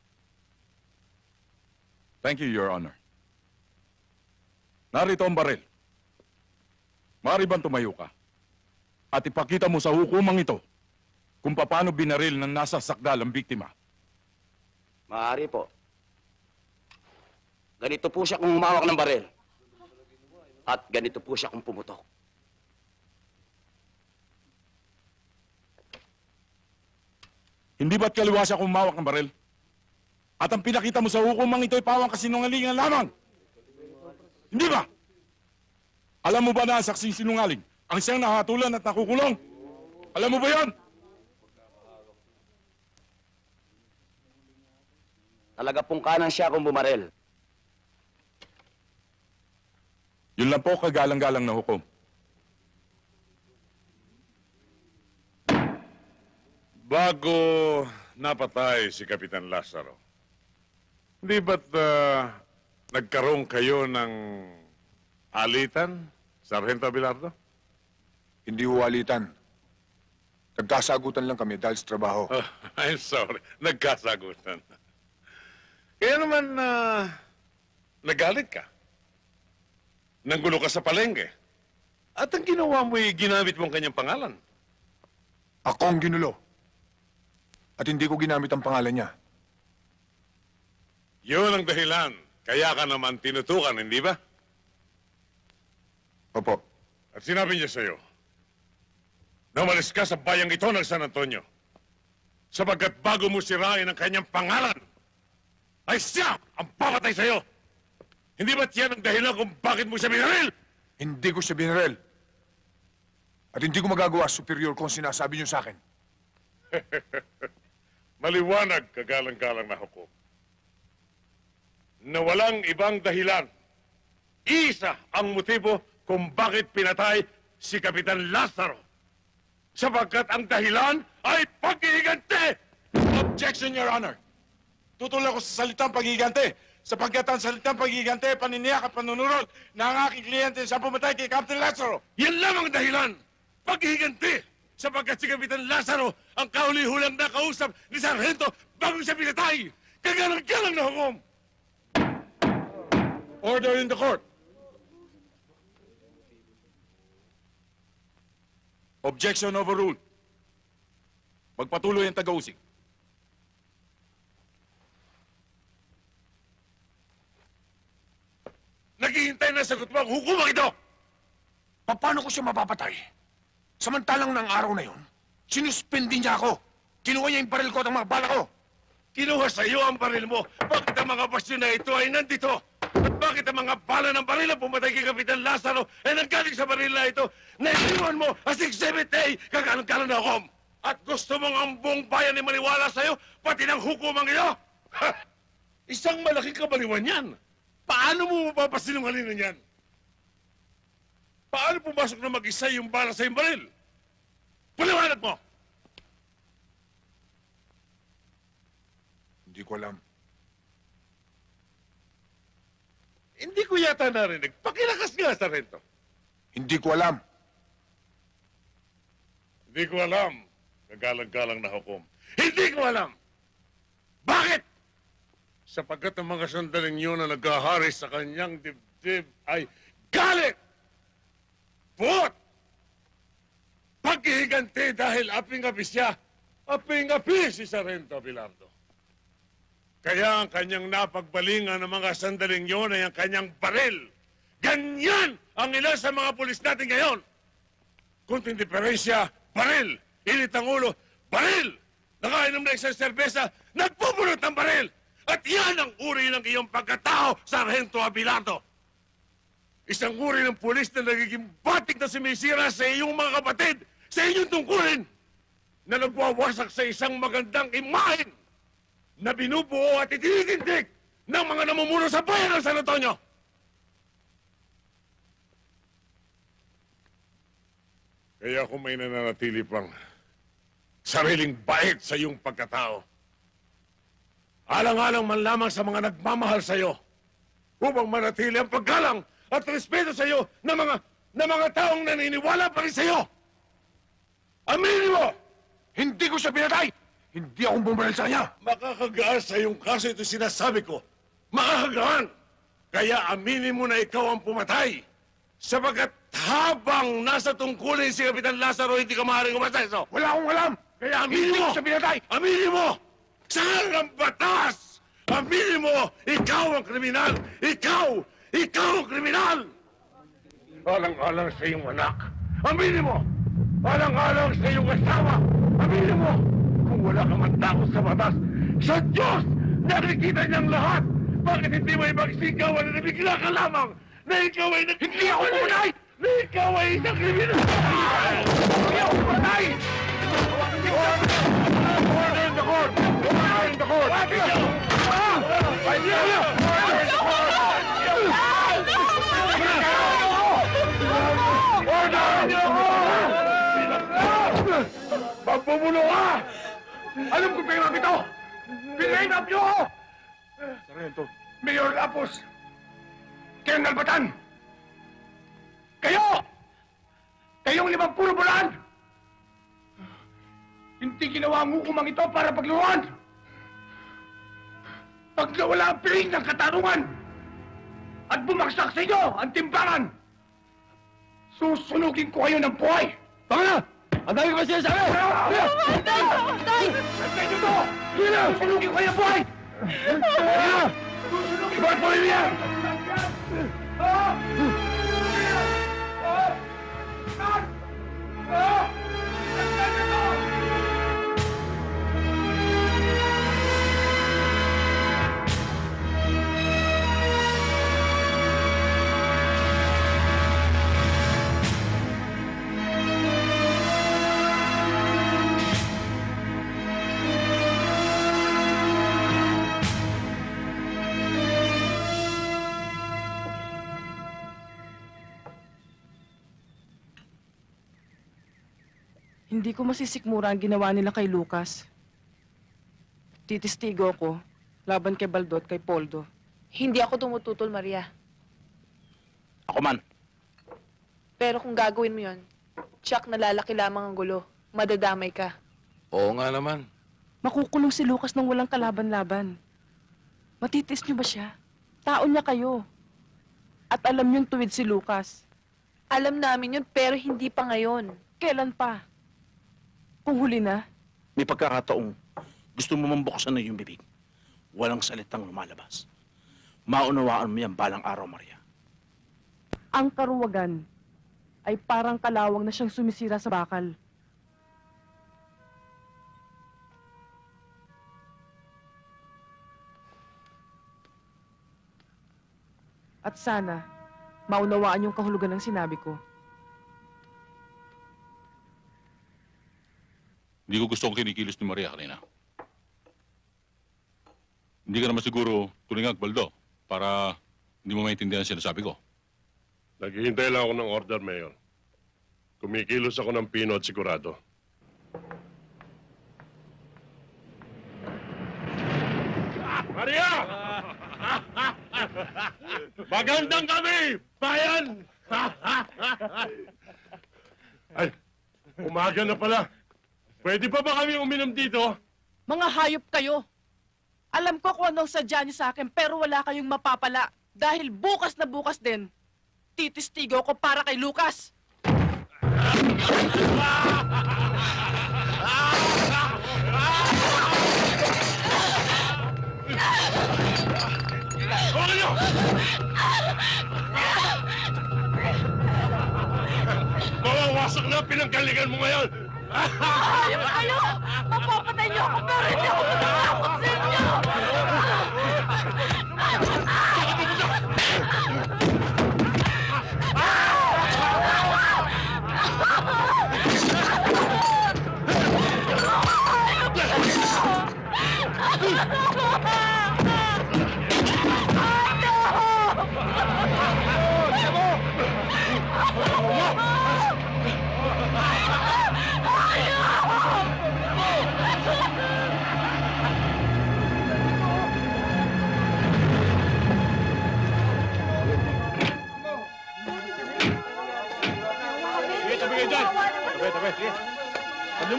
S2: Thank you, Your Honor. Narito ang baril. Maaari bang tumayo ka? At ipakita mo sa hukumang ito kung paano binaril ng nasa sakdal ang biktima.
S13: Maaari po. Ganito po siya kung humawak ng baril. At ganito po siya kung pumutok.
S2: Hindi ba't kaliwa siya kung humawak ng baril? At ang pinakita mo sa hukumang ito ay pawang kasinungalingan lamang. Hindi ba? Alam mo ba na ang saksing sinungaling ang siyang nahatulan at nakukulong? Alam mo ba yan?
S13: Talaga pong kanan siya kung bumaril.
S2: Yun lang po kagalang-galang na hukom.
S15: Bago napatay si Kapitan Lazaro, hindi ba't ah, nagkaroon kayo ng alitan, Sargento Abelardo?
S3: Hindi huwalitan. Nagkasagutan lang kami dahil sa trabaho.
S15: Oh, I'm sorry. Nagkasagutan. Kaya naman, uh, nagalit ka. Nanggulo ka sa palengke. At ang ginawa mo ay ginamit mo ang kanyang pangalan.
S3: Ako ang ginulo. At hindi ko ginamit ang pangalan niya.
S15: Yun ang dahilan. Kaya ka naman tinutukan, hindi ba?
S3: Opo.
S15: At sinabi niya sa'yo, na umalis ka sa bayang ito ng San Antonio. Sapagkat bago mo sirain ang kanyang pangalan, ay siya ang papatay sa'yo. Hindi ba't yan ang dahilan kung bakit mo siya binaril?
S3: Hindi ko siya binaril. At hindi ko magagawa superior kung sinasabi niyo sa akin.
S15: Maliwanag, kagalang-galang na hukom, na walang ibang dahilan. Isa ang motibo kung bakit pinatay si Kapitan Lazaro. Sapagkat ang dahilan ay pag-iiganti!
S2: Objection, Your Honor. Tutulak ko sa salitang pag-iigante. Sapagkat ang salitang pag-iigante, paniniyak at panunurol na ang aking kliyente sa pumatay kay Captain Lazaro.
S15: Yan lamang dahilan! Pag-iiganti! Sapagkat si Kapitan Lazaro ang kauli-hulang nakausap ni Sargento bago siya pinatay! Kagalang-galang na hukom!
S2: Order in the court. Objection overruled. Magpatuloy ang taga-usig.
S15: Naghihintay na sagot mo ang hukumang ito!
S3: Paano ko siya mapapatay? Samantalang ng araw na yon, sinuspindi niya ako. Kinuha niya yung baril ko at ang mga bala ko.
S15: Kinuha sa iyo ang baril mo. Bakit ang mga basyon na ito ay nandito? At bakit ang mga bala ng baril na pumatay kay Kapitan Lazaro ay nanggaling sa baril na ito na iniwan mo as Exhibit A, kagalang-galang na hukom? At gusto mong ang buong bayan ay maniwala sa iyo, pati ng hukumang iyo? Ha! Isang malaking kabaliwan yan. Paano mo mapapasinungalingan yan? Paano pumasok na mag-isa yung bala sa yung baril? Paliwanag mo!
S3: Hindi ko alam.
S15: Hindi ko yata narinig. Pakilakas nga, Sargento.
S3: Hindi ko alam.
S15: Hindi ko alam. Kagalang-galang na hukom. Hindi ko alam! Bakit? Sapagkat ang mga sandaling yun na naghahari sa kanyang dibdib ay galit! Puot! Paghihiganti dahil aping-api siya, aping-api si Sargento Abelardo. Kaya ang kanyang napagbalingan ng mga sandaling yun ay ang kanyang baril. Ganyan ang ilan sa mga pulis natin ngayon. Kunting diferensya, baril. Init ang ulo, baril. Nakainom na isang serbesa, nagpupulot ng baril. At yan ang uri ng iyong pagkatao, Sargento Abelardo. Isang uri ng pulis na nagiging batik na sumisira sa iyong mga kapatid, sa inyong tungkulin, na nagwawasak sa isang magandang imahen na binubuo at itinitindig ng mga namumuno sa bayan ng San Antonio. Kaya kung may nananatili pang sariling bait sa iyong pagkatao. Alang-alang man lamang sa mga nagmamahal sa iyo upang manatili ang paggalang at respeto sa iyo ng mga ng mga taong naniniwala pa rin sa iyo. Aminin mo!
S3: Hindi ko siya pinatay! Hindi akong bumaril sa kanya!
S15: Makakagaan sa iyong kaso ito sinasabi ko. Makakagaan! Kaya aminin mo na ikaw ang pumatay. Sapagkat habang nasa tungkulin si Kapitan Lazaro, hindi ka maaaring umaseso.
S3: Wala akong alam!
S15: Kaya aminin
S3: Hindi
S15: mo!
S3: ko siya pinatay!
S15: Aminin mo! Saan ang batas? Aminin mo! Ikaw ang kriminal! Ikaw! Ikaw ang kriminal! Alang-alang sa iyong anak. Aminin mo! Alang-alang sa iyong asawa. Aminin mo! Kung wala ka man takot sa batas, sa Diyos! Nakikita niyang lahat! Bakit hindi mo ipagsigawan na nabigla ka lamang na ikaw ay nag...
S3: Hindi ako pumatay!
S15: Na ikaw ay isang kriminal!
S3: Hindi ako pumatay!
S15: Order in the court! Order in the court! Order in the court! Pagpupulo ka!
S3: Alam ko pera ito! Pinain up niyo ako!
S15: Sargento.
S3: Mayor Lapos! Colonel Batan! Kayo! Kayong limang puro bulan! Hindi ginawa ang hukumang ito para pagluruan! Pag nawala ang piling ng katarungan at bumagsak sa inyo ang timbangan, susunugin ko kayo ng buhay! Tama na! Ang dami ko ba siya sabi?
S8: Tay! Tay!
S3: Antay nyo to! Susunugin ko kayo ng buhay! Susunugin ko ang buhay niya! Ah! Ah! Ah! Ah! Antay nyo to!
S10: Hindi ko masisikmura ang ginawa nila kay Lucas. Titistigo ko, laban kay Baldot, kay Poldo.
S16: Hindi ako tumututol, Maria.
S13: Ako man.
S16: Pero kung gagawin mo yon, tsak na lalaki lamang ang gulo. Madadamay ka.
S14: Oo nga naman.
S10: Makukulong si Lucas nang walang kalaban-laban. Matitis niyo ba siya? Tao niya kayo. At alam niyong tuwid si Lucas.
S16: Alam namin yun, pero hindi pa ngayon.
S10: Kailan pa? Kung huli na?
S13: May pagkakataong gusto mo mambuksan na yung bibig. Walang salitang lumalabas. Maunawaan mo yan balang araw, Maria.
S10: Ang karuwagan ay parang kalawang na siyang sumisira sa bakal. At sana, maunawaan yung kahulugan ng sinabi ko.
S1: Hindi ko gusto ang kinikilos ni Maria kanina. Hindi ka naman siguro tulingag, Baldo, para hindi mo maintindihan ang sinasabi ko.
S9: Naghihintay lang ako ng order, Mayor. Kumikilos ako ng pino at sigurado.
S15: Maria! Magandang gabi, bayan!
S9: Ay, umaga na pala. Pwede pa ba kami uminom dito?
S10: Mga hayop kayo! Alam ko kung anong sadya niyo sa akin, pero wala kayong mapapala. Dahil bukas na bukas din, titistigo ko para kay Lucas.
S15: Mawawasak na ang pinanggalingan mo ngayon!
S8: Hayop kayo! Mapapatay niyo ako pero hindi ako matatakot sa inyo!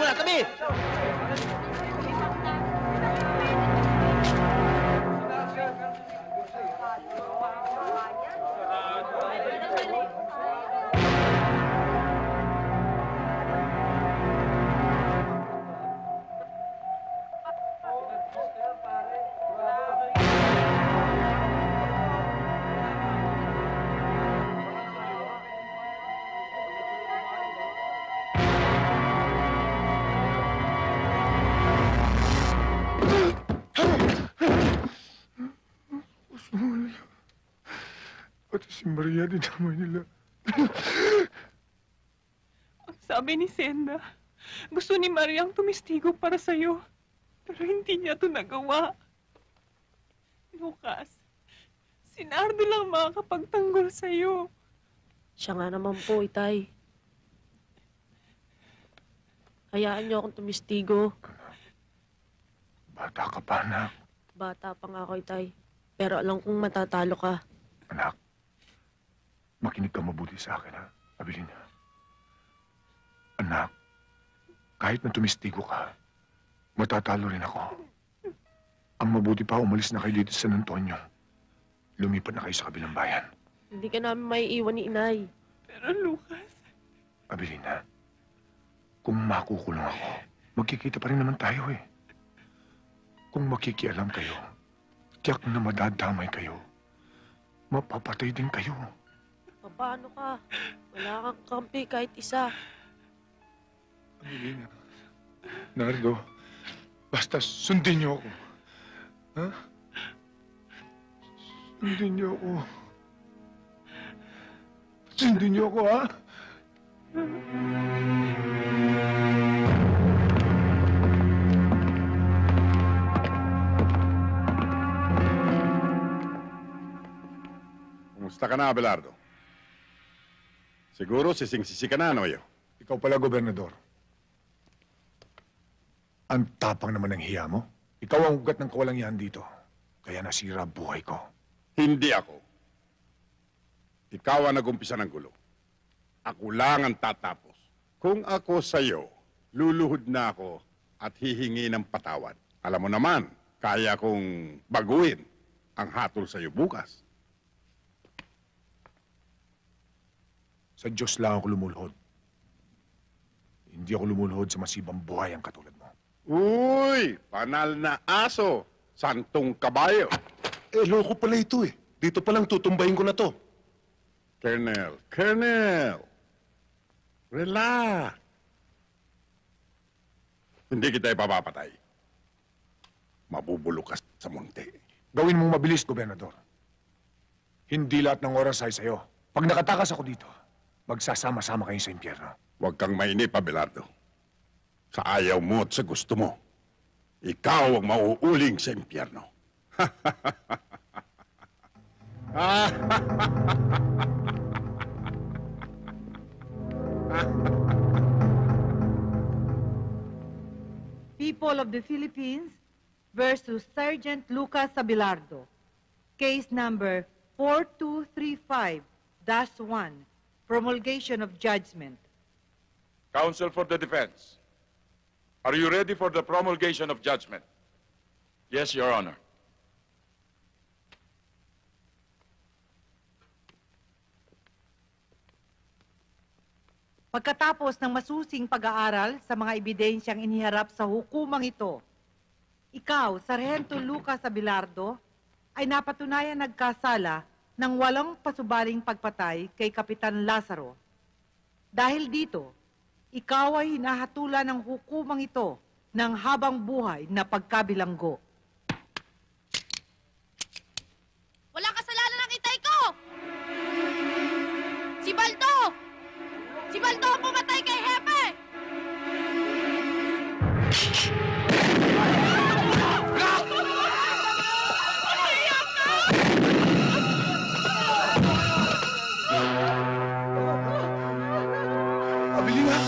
S12: Tara, tabi!
S3: Pati si Maria din damay nila.
S8: Ang sabi ni Senda, gusto ni Mariang tumistigo para sa'yo. Pero hindi niya ito nagawa. Lucas, si Nardo lang makakapagtanggol sa'yo.
S17: Siya nga naman po, Itay. Hayaan niyo akong tumistigo.
S3: Bata ka pa, anak.
S17: Bata pa nga ako, Itay. Pero alam kong matatalo ka.
S3: Anak, makinig ka mabuti sa akin, ha? Abilina. Anak, kahit na tumistigo ka, matatalo rin ako. Ang mabuti pa, umalis na kayo dito sa San Antonio. Lumipat na kayo sa kabilang bayan.
S17: Hindi ka namin maiiwan ni Inay.
S8: Pero Lucas...
S3: Abilina, kung makukulong ako, magkikita pa rin naman tayo eh. Kung makikialam kayo, tiyak na madadamay kayo. Mapapatay din kayo.
S17: Paano ka? Wala kang kampi kahit isa.
S3: Abilina, Nardo, basta sundin niyo ako. Ha? Sundin niyo ako. Sundin niyo ako, ha?
S6: Kumusta ka na, Abelardo? Siguro sising-sisi ka na, Noyo.
S3: Ikaw pala, Gobernador. Ang tapang naman ng hiya mo. Ikaw ang ugat ng kawalangian dito. Kaya nasira buhay ko.
S6: Hindi ako. Ikaw ang nag-umpisa ng gulo. Ako lang ang tatapos. Kung ako sa'yo, luluhod na ako at hihingi ng patawad. Alam mo naman, kaya kong baguhin ang hatol sa'yo bukas.
S3: Sa Diyos lang ako lumulhod. Hindi ako lumulhod sa masibang buhay ang katulad mo.
S6: Uy! Panal na aso! Santong kabayo!
S5: Eh, loko pala ito eh. Dito palang tutumbayin ko na to.
S6: Colonel, Colonel! Relax! Hindi kita ipapapatay. Mabubulok ka sa munti.
S3: Gawin mong mabilis, Gobernador. Hindi lahat ng oras ay sa'yo. Pag nakatakas ako dito, magsasama-sama kayo sa impyerno.
S6: Huwag kang mainip, Abelardo. Sa ayaw mo at sa gusto mo, ikaw ang mauuling sa impyerno.
S18: People of the Philippines versus Sergeant Lucas Abelardo. Case number four two three five dash one. Promulgation of judgment.
S2: Counsel for the defense. Are you ready for the promulgation of judgment?
S1: Yes, Your Honor.
S18: Pagkatapos ng masusing pag-aaral sa mga ebidensyang iniharap sa hukumang ito, ikaw, Sargento Lucas Abelardo, ay napatunayan nagkasala ng walang pasubaling pagpatay kay Kapitan Lazaro. Dahil dito, ikaw ay hinahatulan ng hukumang ito ng habang buhay na pagkabilanggo.
S19: Walang kasalanan ang itay ko! Si Baldo! Si Baldo ang pumatay kay Hepe!
S3: Abilina!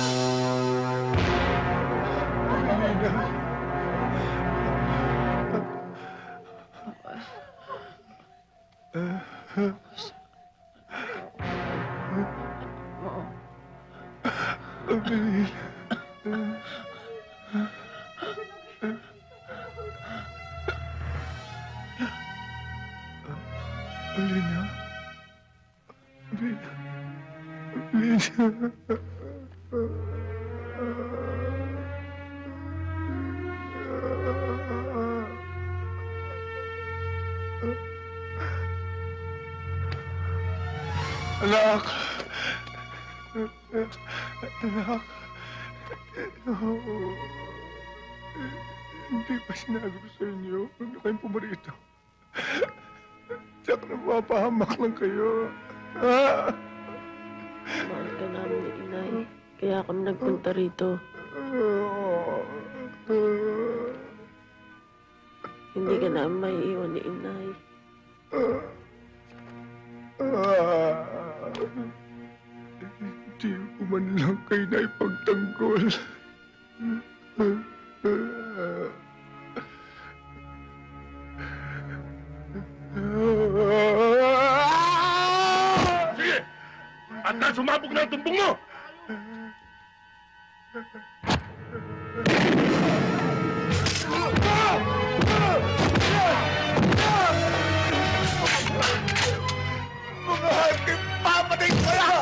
S3: Abilina. Anak! Anak! Hindi pa sinabi ko sa inyo, huwag na kayong pumarito. Tsaka napapahamak lang kayo. Ah!
S17: Mahal ka namin ni Inay. Kaya kami nagpunta rito. Hindi ka namin maiiwan ni Inay.
S3: Hindi ko man lang kayo na ipagtanggol.
S9: Sige! At sumabog na ang tumbong mo!
S3: Mga hating papatay ko na!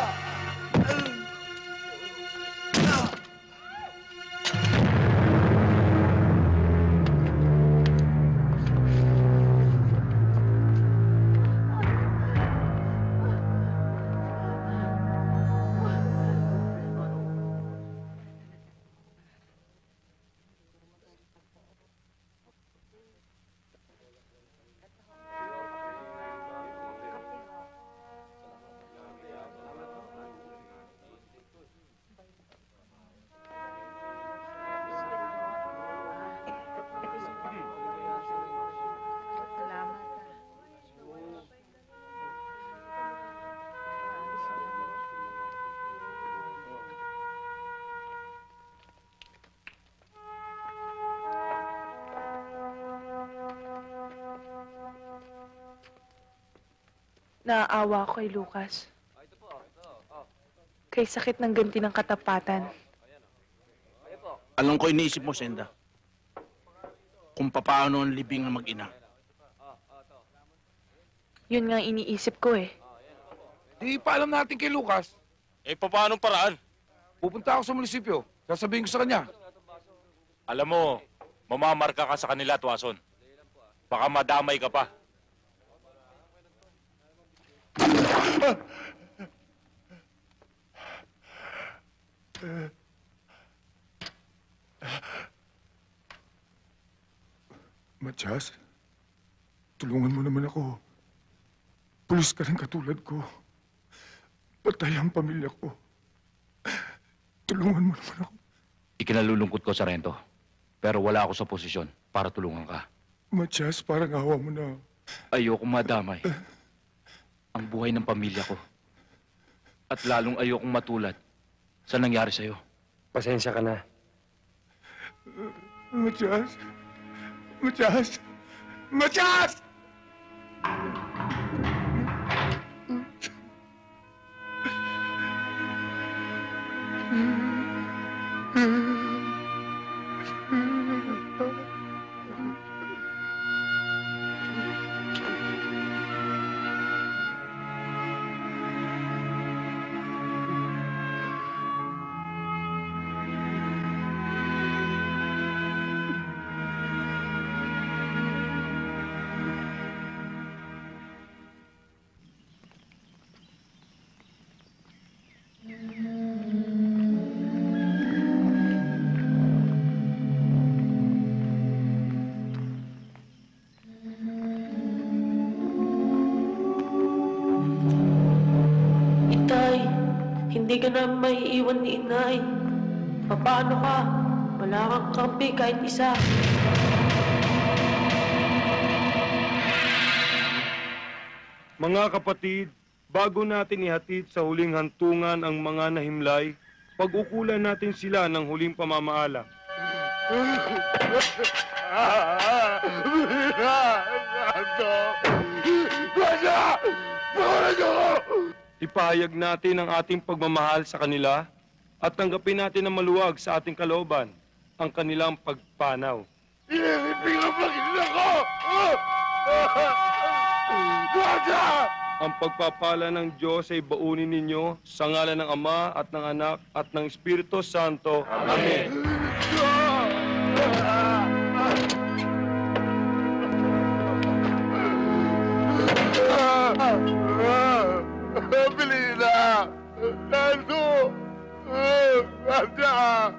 S16: Naaawa ako kay Lucas. Kay sakit ng ganti ng katapatan.
S20: Alam ko iniisip mo, Senda. Kung papaano ang libing ng mag-ina.
S16: Yun nga ang iniisip ko eh.
S3: Di pa alam natin kay Lucas.
S1: Eh, paano paraan?
S3: Pupunta ako sa munisipyo. Sasabihin ko sa kanya.
S1: Alam mo, mamamarka ka sa kanila, Tuason. Baka madamay ka pa.
S3: Matias, tulungan mo naman ako. Pulis ka rin katulad ko. Patay ang pamilya ko. Tulungan mo naman ako.
S21: Ikinalulungkot ko, Sargento. Pero wala ako sa posisyon para tulungan ka.
S3: Matias, parang awa mo na.
S21: Ayokong madamay ang buhay ng pamilya ko. At lalong ayokong matulad sa nangyari sa'yo.
S22: Pasensya ka na.
S3: Matias! Matias! Matias!
S17: Itay, hindi ka na maiiwan ni Inay. Paano ka? Wala kang kampi kahit isa.
S11: Mga kapatid, bago natin ihatid sa huling hantungan ang mga nahimlay, pag-ukulan natin sila ng huling pamamaala. Ipahayag natin ang ating pagmamahal sa kanila at tanggapin natin ng maluwag sa ating kalooban ang kanilang pagpanaw.
S12: Inilipin ang pagkina ko! Guarda!
S11: ang pagpapala ng Diyos ay baunin ninyo sa ngalan ng Ama at ng Anak at ng Espiritu Santo. Amen.
S12: Belina! Nando! Nanda!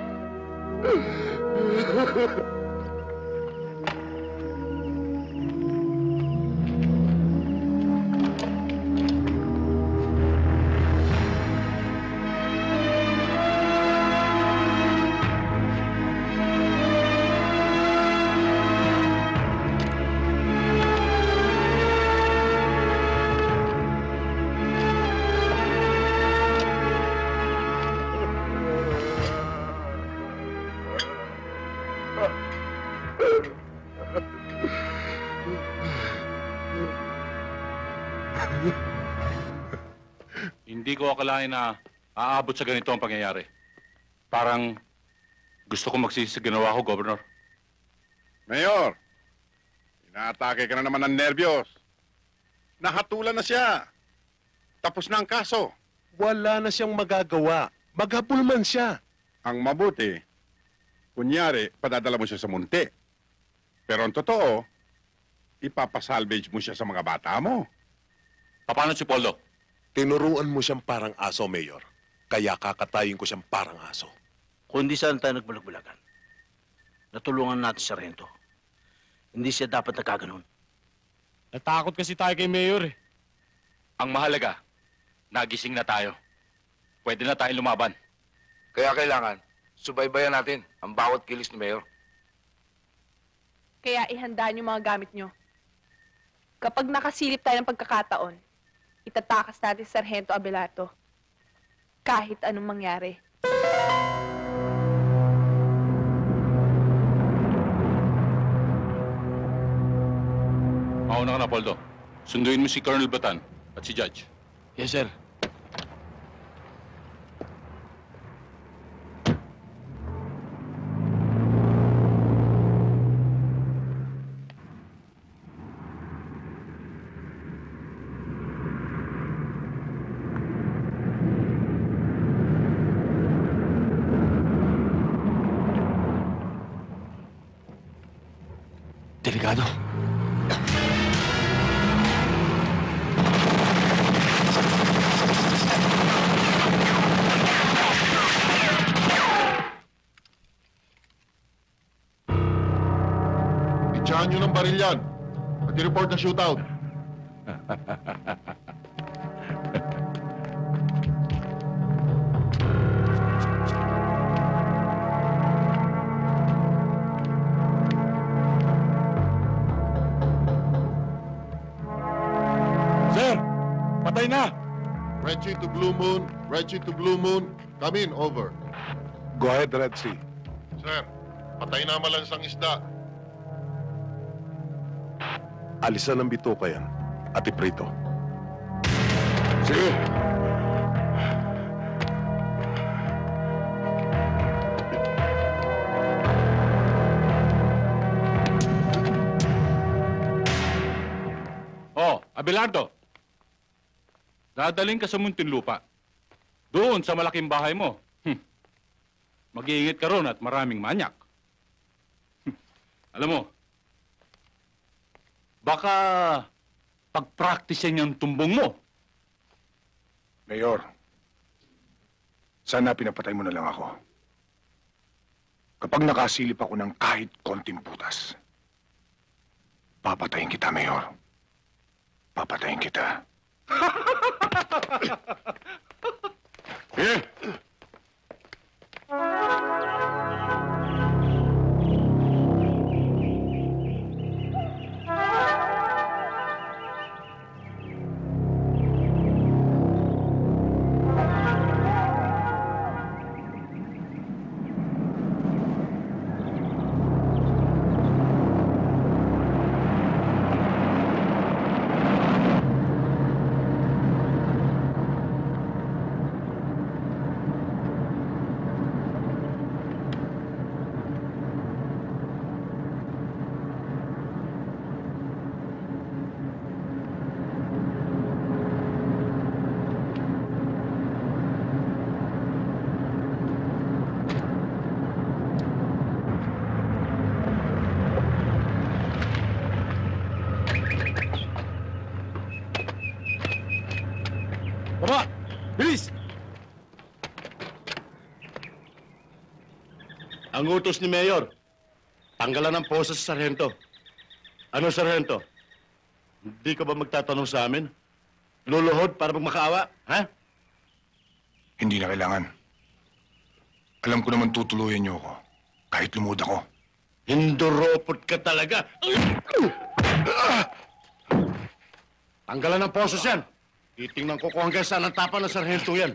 S1: Hindi ko akalain na aabot sa ganito ang pangyayari. Parang gusto ko magsisi sa ginawa ko, Governor.
S6: Mayor, inaatake ka na naman ng nervyos. Nahatulan na siya. Tapos na ang kaso.
S9: Wala na siyang magagawa. Maghabol man siya.
S6: Ang mabuti, kunyari, padadala mo siya sa munti. Pero ang totoo, ipapasalvage mo siya sa mga bata mo.
S1: Paano si Poldo?
S9: Tinuruan mo siyang parang aso, Mayor. Kaya kakatayin ko siyang parang aso.
S20: Kundi saan tayo nagbulag-bulagan? Natulungan natin si Sargento. Hindi siya dapat nagkaganon.
S11: Natakot kasi tayo kay Mayor eh.
S21: Ang mahalaga, nagising na tayo. Pwede na tayong lumaban.
S14: Kaya kailangan, subaybayan natin ang bawat kilos ni Mayor.
S16: Kaya ihandaan yung mga gamit nyo. Kapag nakasilip tayo ng pagkakataon, itatakas natin si Sargento Abelardo. Kahit anong mangyari.
S1: Mauna ka na, Poldo. Sunduin mo si Colonel Batan at si Judge.
S20: Yes, sir.
S9: Delikado.
S4: Itsahan nyo ng baril yan at i-report na shootout.
S2: Sir, patay na.
S4: Red Chief to Blue Moon, Red Chief to Blue Moon, come in, over.
S9: Go ahead, Red Sea.
S4: Sir, patay na malansang isda.
S9: Alisan ng bituka yan at iprito.
S4: Sige.
S1: Oh, Abelardo. Dadaling ka sa Muntinlupa. Doon sa malaking bahay mo. Hm. Mag-iingat ka ron at maraming manyak. Hm. Alam mo, baka pag-practicean yung tumbong mo.
S3: Mayor, sana pinapatay mo na lang ako. Kapag nakasilip ako ng kahit konting butas, papatayin kita, Mayor. Papatayin kita.
S1: Eh!
S7: Ang utos ni Mayor, tanggalan ng posa sa sarhento. Ano, sarhento? Hindi ka ba magtatanong sa amin? Luluhod para magmakaawa, ha?
S3: Hindi na kailangan. Alam ko naman tutuluyan niyo ako. Kahit lumod ako.
S7: Hinduropot ka talaga. Tanggalan ng posos yan. Titingnan ko kung hanggang saan ang tapa ng sarhento yan.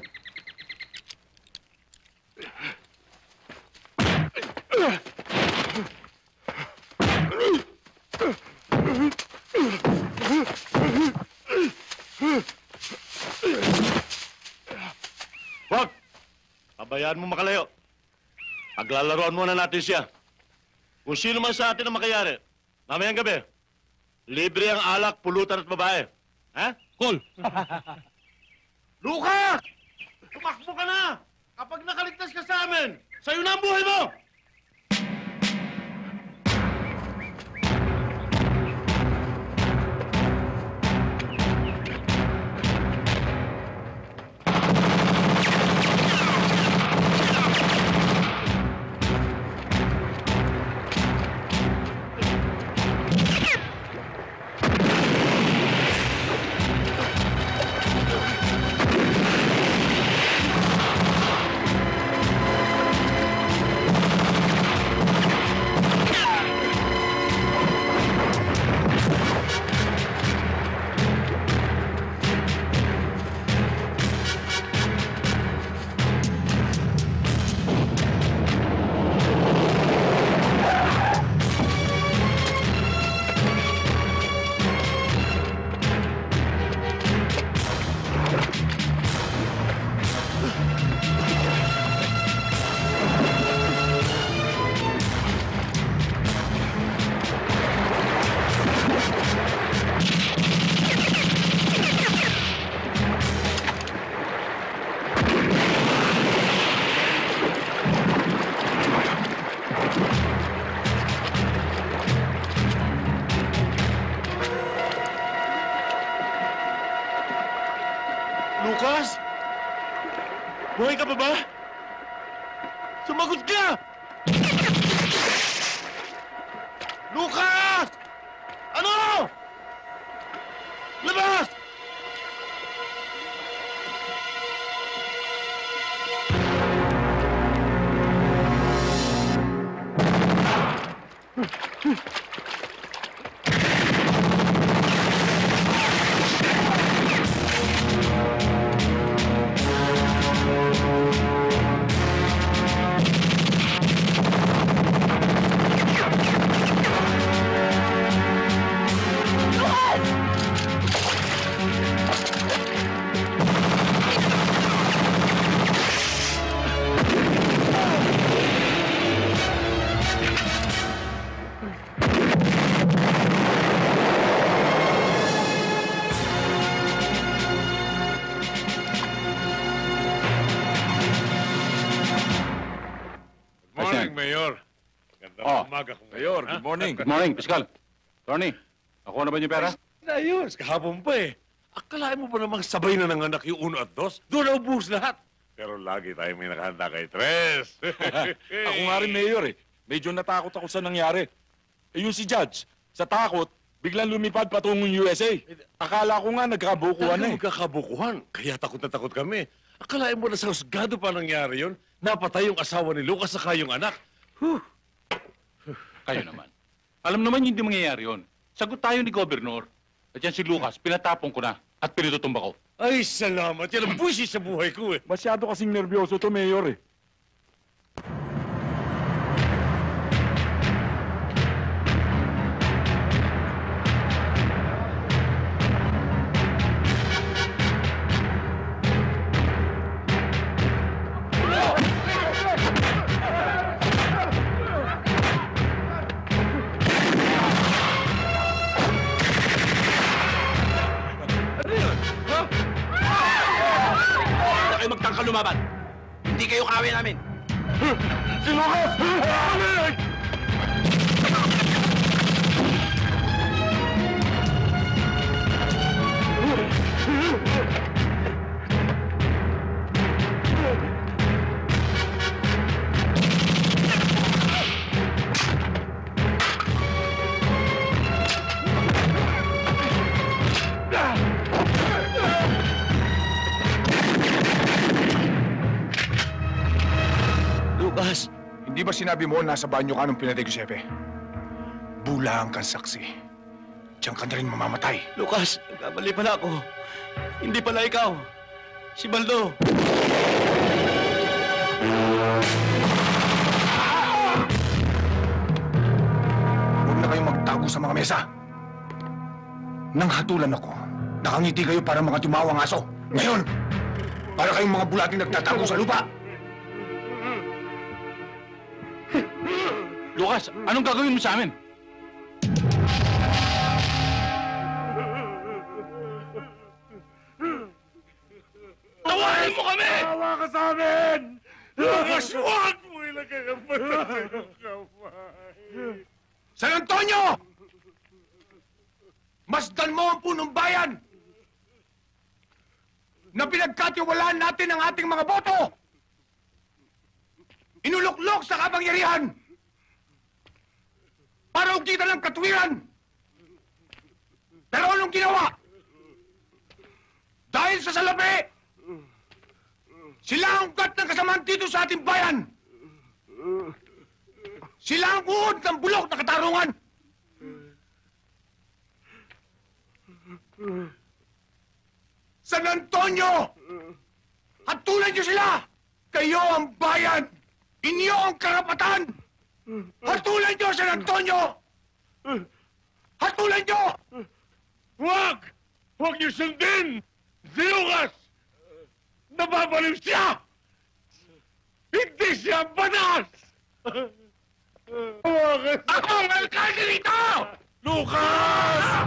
S7: Wag! Pabayaan mo makalayo. Paglalaroan muna natin siya. Kung sino man sa atin ang makayari, mamayang gabi, libre ang alak, pulutan at babae. Ha? Cool! Lucas! Tumakbo ka na! Kapag nakaligtas ka sa amin, sa'yo na ang buhay mo! Lucas? Buhay ka pa ba? Sumagot ka! Lucas! Ano? Labas!
S15: Good morning, Mayor. Gandang
S1: Oh,
S15: umaga kung
S1: Mayor, good morning. Good
S15: Ha?
S1: morning, Piskal. Tony, nakuha na ba niyo pera?
S15: Ayos, kahapon pa eh. Akalain mo ba namang sabay na nanganak yung uno at dos? Doon na ubus lahat. Pero lagi tayo may nakahanda kay Tres.
S2: Ako nga rin, Mayor eh. Medyo natakot ako sa nangyari. Eh yung si Judge, sa takot, biglang lumipad patungong U S A. Akala ko nga nagkabukuhan na eh.
S15: Magkakabukuhan. Kaya takot na takot kami. Akalain mo na sa husgado pa nangyari yun? Napatay yung asawa ni Lucas saka yung anak. Huh.
S1: Kayo naman. Alam naman hindi mangyayari yun. Sagot tayo ni Gobernur. At yan si Lucas, pinatapon ko na at pinitutumba ko.
S15: Ay, salamat. Yan ang buwisi sa buhay ko eh.
S2: Masyado kasing nervyoso to, Mayor eh.
S20: Huwag kayo magtangka lumaban. Hindi kayo kaaway namin.
S15: Si Lucas!
S3: Di ba sinabi mo nasa banyo ka nung pinatay ko si Epe? Bulang kang saksi. Diyan ka na rin mamamatay.
S7: Lucas, nagkamali pala ako. Hindi pala ikaw. Si Baldo.
S3: Huwag na kayong magtago sa mga mesa. Nang hatulan ako, nakangiti kayo para mga tumawang aso. Ngayon, para kayong mga bulating nagtatago sa lupa.
S1: Lucas, anong gagawin mo sa amin?
S7: Tawarin mo kami!
S9: Tawa ka sa amin! Lucas, huwag mo ilagay ang pala ng kamay.
S3: San Antonio! Masdan mo ang punong bayan na pinagkatiwalaan natin ang ating mga boto! Inuluklok sa kapangyarihan para ugita ng katwiran! Pero anong ginawa? Dahil sa salapi, sila ang ugat ng kasamaan dito sa ating bayan! Sila ang uod ng bulok na katarungan! San Antonio! Hatulan niyo sila! Kayo ang bayan! Inyo ang karapatan! Hatulan niyo, San Antonio! Hatulan niyo!
S9: Huwag! Huwag niyo sundin! Si Lucas! Nababaliw siya! Hindi siya banas!
S3: Ako ang alkalde rito!
S9: Lucas!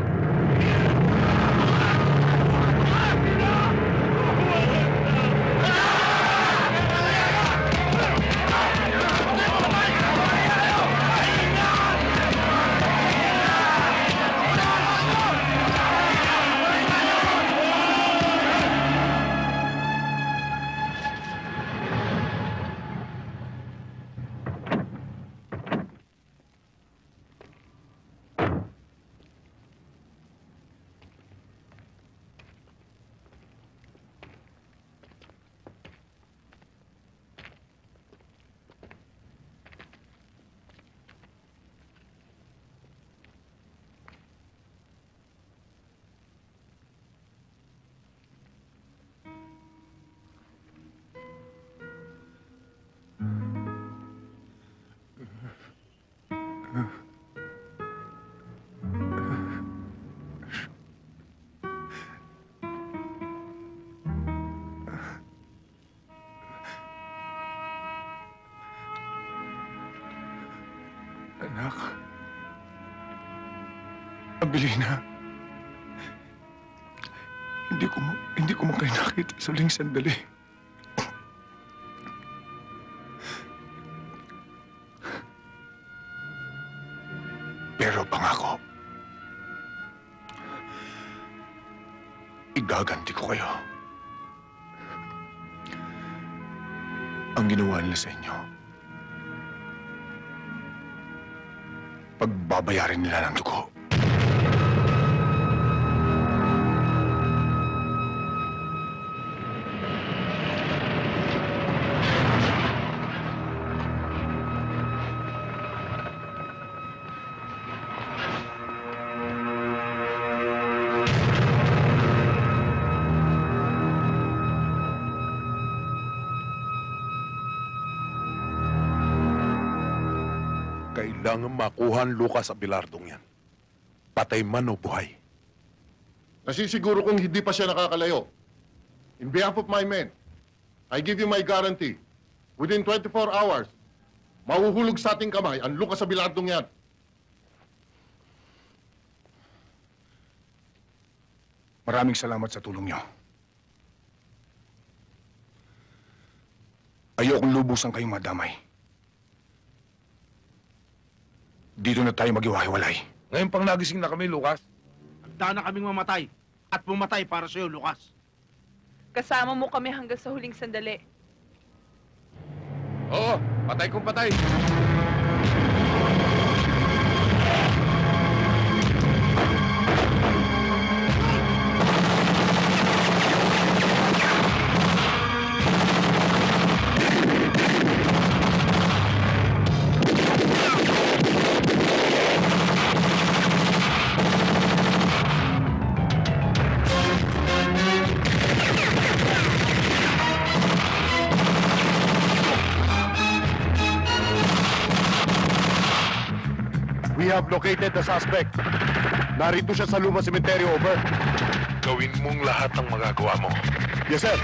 S3: Anak. Abilina. Hindi ko, ma- hindi ko man kayo nakita sa huling sandali. Pero pangako, igaganti ko kayo. Ang ginawa nila sa inyo, pagbabayarin nila ng dugo.
S15: Kailangan makuha ang Lucas Abelardong yan. Patay man o buhay.
S4: Nasisiguro kong hindi pa siya nakakalayo. In behalf of my men, I give you my guarantee. Within twenty-four hours, mahuhulog sa ating kamay ang Lucas Abelardong yan.
S3: Maraming salamat sa tulong niyo. Ayokong lubusan kayong madamay. Dito na tayo maghiwa-hiwalay.
S14: Ngayon pang nagising na kami, Lucas.
S20: Handa na kaming mamatay. At pumatay para sa'yo, Lucas.
S16: Kasama mo kami hanggang sa huling sandali.
S14: Oo, patay kung patay.
S4: We have located the suspect. Narito siya sa Luma Cemetery, over.
S15: Gawin mong lahat ng magagawa mo.
S4: Yes, sir.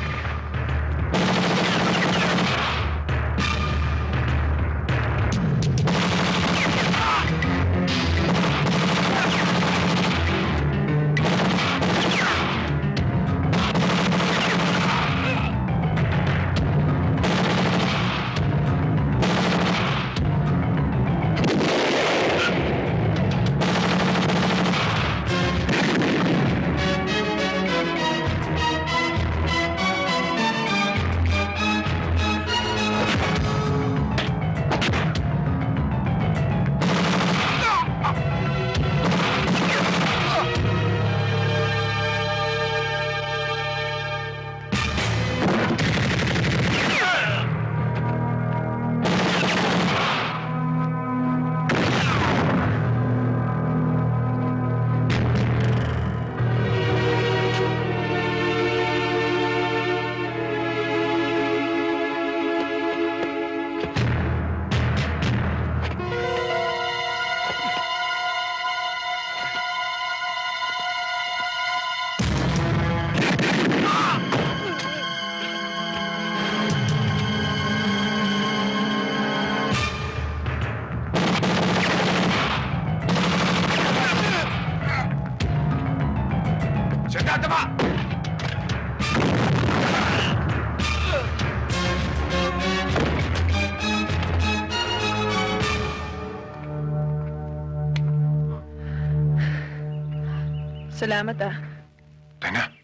S16: Salamat ah.
S3: Tayo na.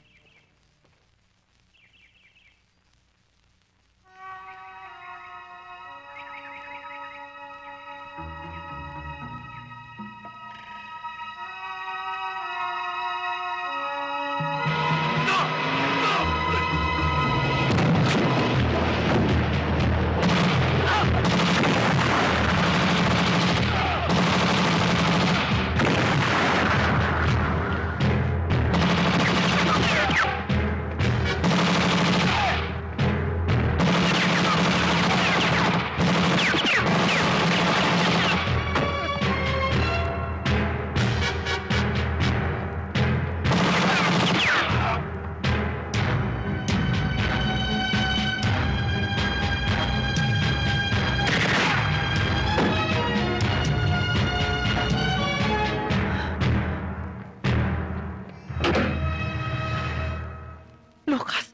S10: Lucas!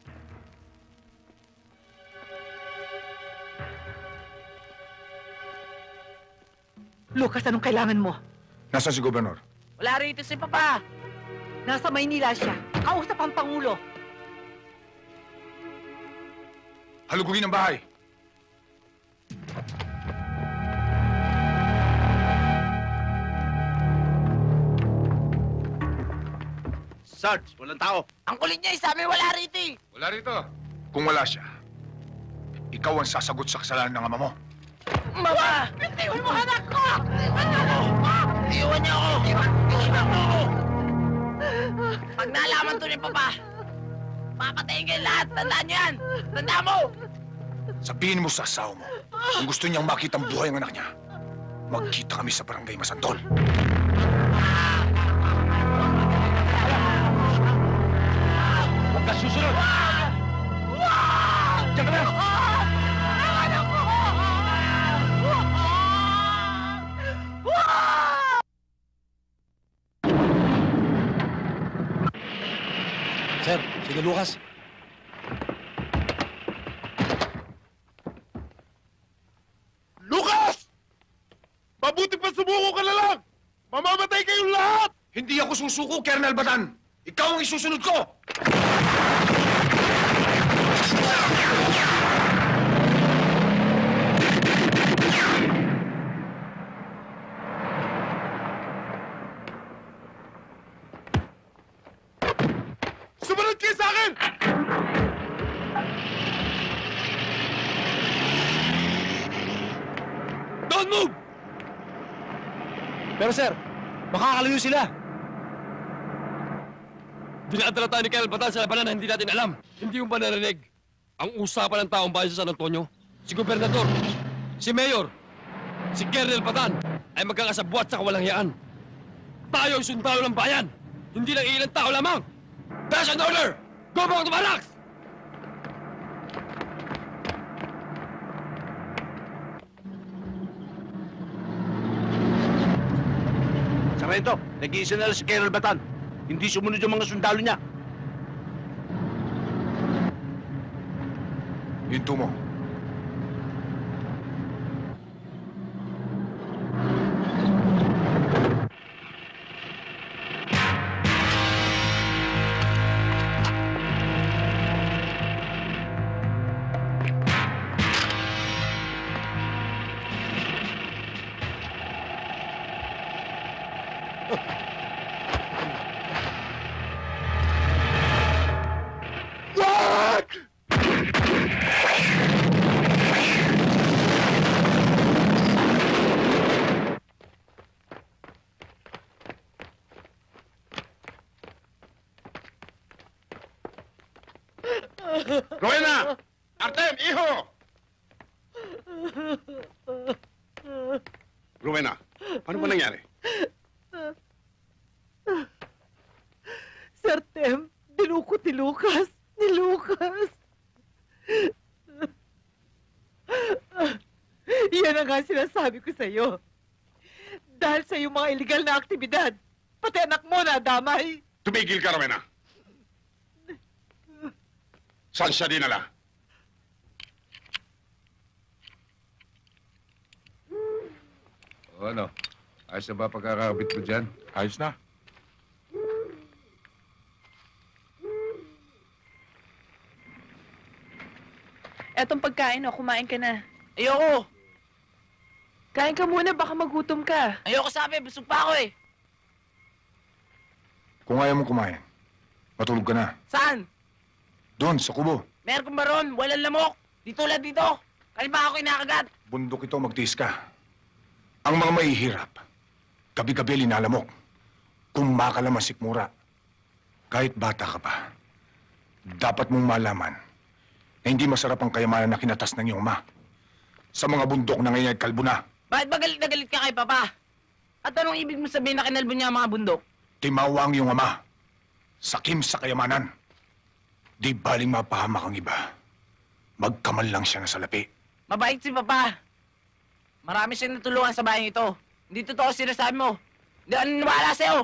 S10: Lucas, anong kailangan mo?
S3: Nasaan si Gobernador?
S10: Wala rito si Papa. Nasa Maynila siya. Kausap ang Pangulo.
S3: Halugugin ang bahay.
S14: Sarge, walang tao.
S10: Ang kulit niya, sabi wala rito eh.
S3: Wala rito. Kung wala siya, ikaw ang sasagot sa kasalanan ng ama mo.
S10: Mama! Iwan mo anak ko! Iwan niyo ako! Iwan niyo ako! Iwan, iwan mo ako! Pag nalaman to ni Papa, papatayin kayo lahat! Tandaan niyo yan! Tandaan mo!
S3: Sabihin mo sa asawa mo, kung gusto niyang makita ang buhay ng anak niya, magkita kami sa barangay Masantol.
S1: Huwag ka susunod! Diyan ka na!
S13: Sir, sige Lucas.
S4: Lucas! Mabuti pa sumuko ka na lang! Mamamatay kayong lahat!
S3: Hindi ako susuko, Colonel Batan! Ikaw ang isusunod ko!
S4: Sumunod kayo sa akin!
S13: Don't move! Pero sir, makakalayo sila.
S22: Dinadala tayo ni Colonel Batan sa labanan na hindi natin alam. Hindi mo ba narinig? Ang usapan ng taong bayan sa San Antonio, si Gobernador, si Mayor, si Colonel Batan, ay magkakasabwat sa kawalangyaan. Tayo ay sundalo ng bayan, hindi lang ilang tao lamang. That's an order! Go back to barracks!
S20: Sargento, nag-iisa na lang si Colonel Batan. Hindi sumunod yung mga sundalo niya.
S3: Hinto mo.
S6: Rowena! Artem, iho! Rowena, ano ba nangyari?
S18: Sir Tem, dinukot ni Lucas. Ni Lucas. Yan ang nga sinasabi ko sa'yo. Dahil sa iyong mga illegal na aktibidad, pati anak mo na damay.
S6: Tumigil ka, Rowena. Saan siya dinala?
S3: O ano? Ayos na ba pagkakabit mo dyan?
S2: Ayos na.
S16: Etong pagkain, oh, kumain ka na.
S10: Ayoko.
S16: Kain ka muna, baka magutom ka.
S10: Ayoko sabi, busog pa ako eh.
S3: Kung ayaw mo kumain, matulog ka na.
S10: Saan?
S3: Doon, sa kubo.
S10: Meron kong baron, walang lamok. Di tulad dito. Kanina ako inakagat.
S3: Bundok ito, magtiis ka. Ang mga mahihirap, gabi-gabi linalamok. Kung makalaman sikmura, kahit bata ka pa, dapat mong malaman na hindi masarap ang kayamanan na kinatas ng iyong ama. Sa mga bundok na ngayon ay kalbo na.
S10: Bakit ba galit na galit ka kay Papa? At anong ibig mo sabihin na kinalbo niya ang mga bundok?
S3: Timawa ang iyong ama. Sakim sa kayamanan. Di baling mapahamak ang iba. Magkamal lang siya na salapi.
S10: Mabait si Papa. Marami siyang natulungan sa bayan ito. Hindi totoo sinasabi mo. Hindi ako naniniwala sa'yo.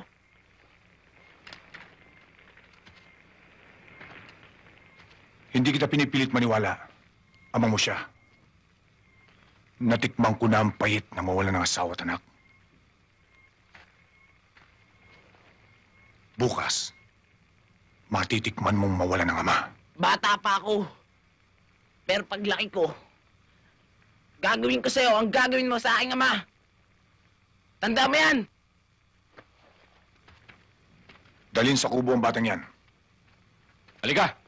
S3: Hindi kita pinipilit maniwala. Ama mo siya. Natikman ko na ang payit na mawala ng asawa at anak. Bukas, matitikman mong mawala ng ama.
S10: Bata pa ako. Pero paglaki ko, gagawin ko sa'yo ang gagawin mo sa aking ama. Tanda mo yan.
S3: Dalhin sa kubo ang batang yan.
S2: Halika!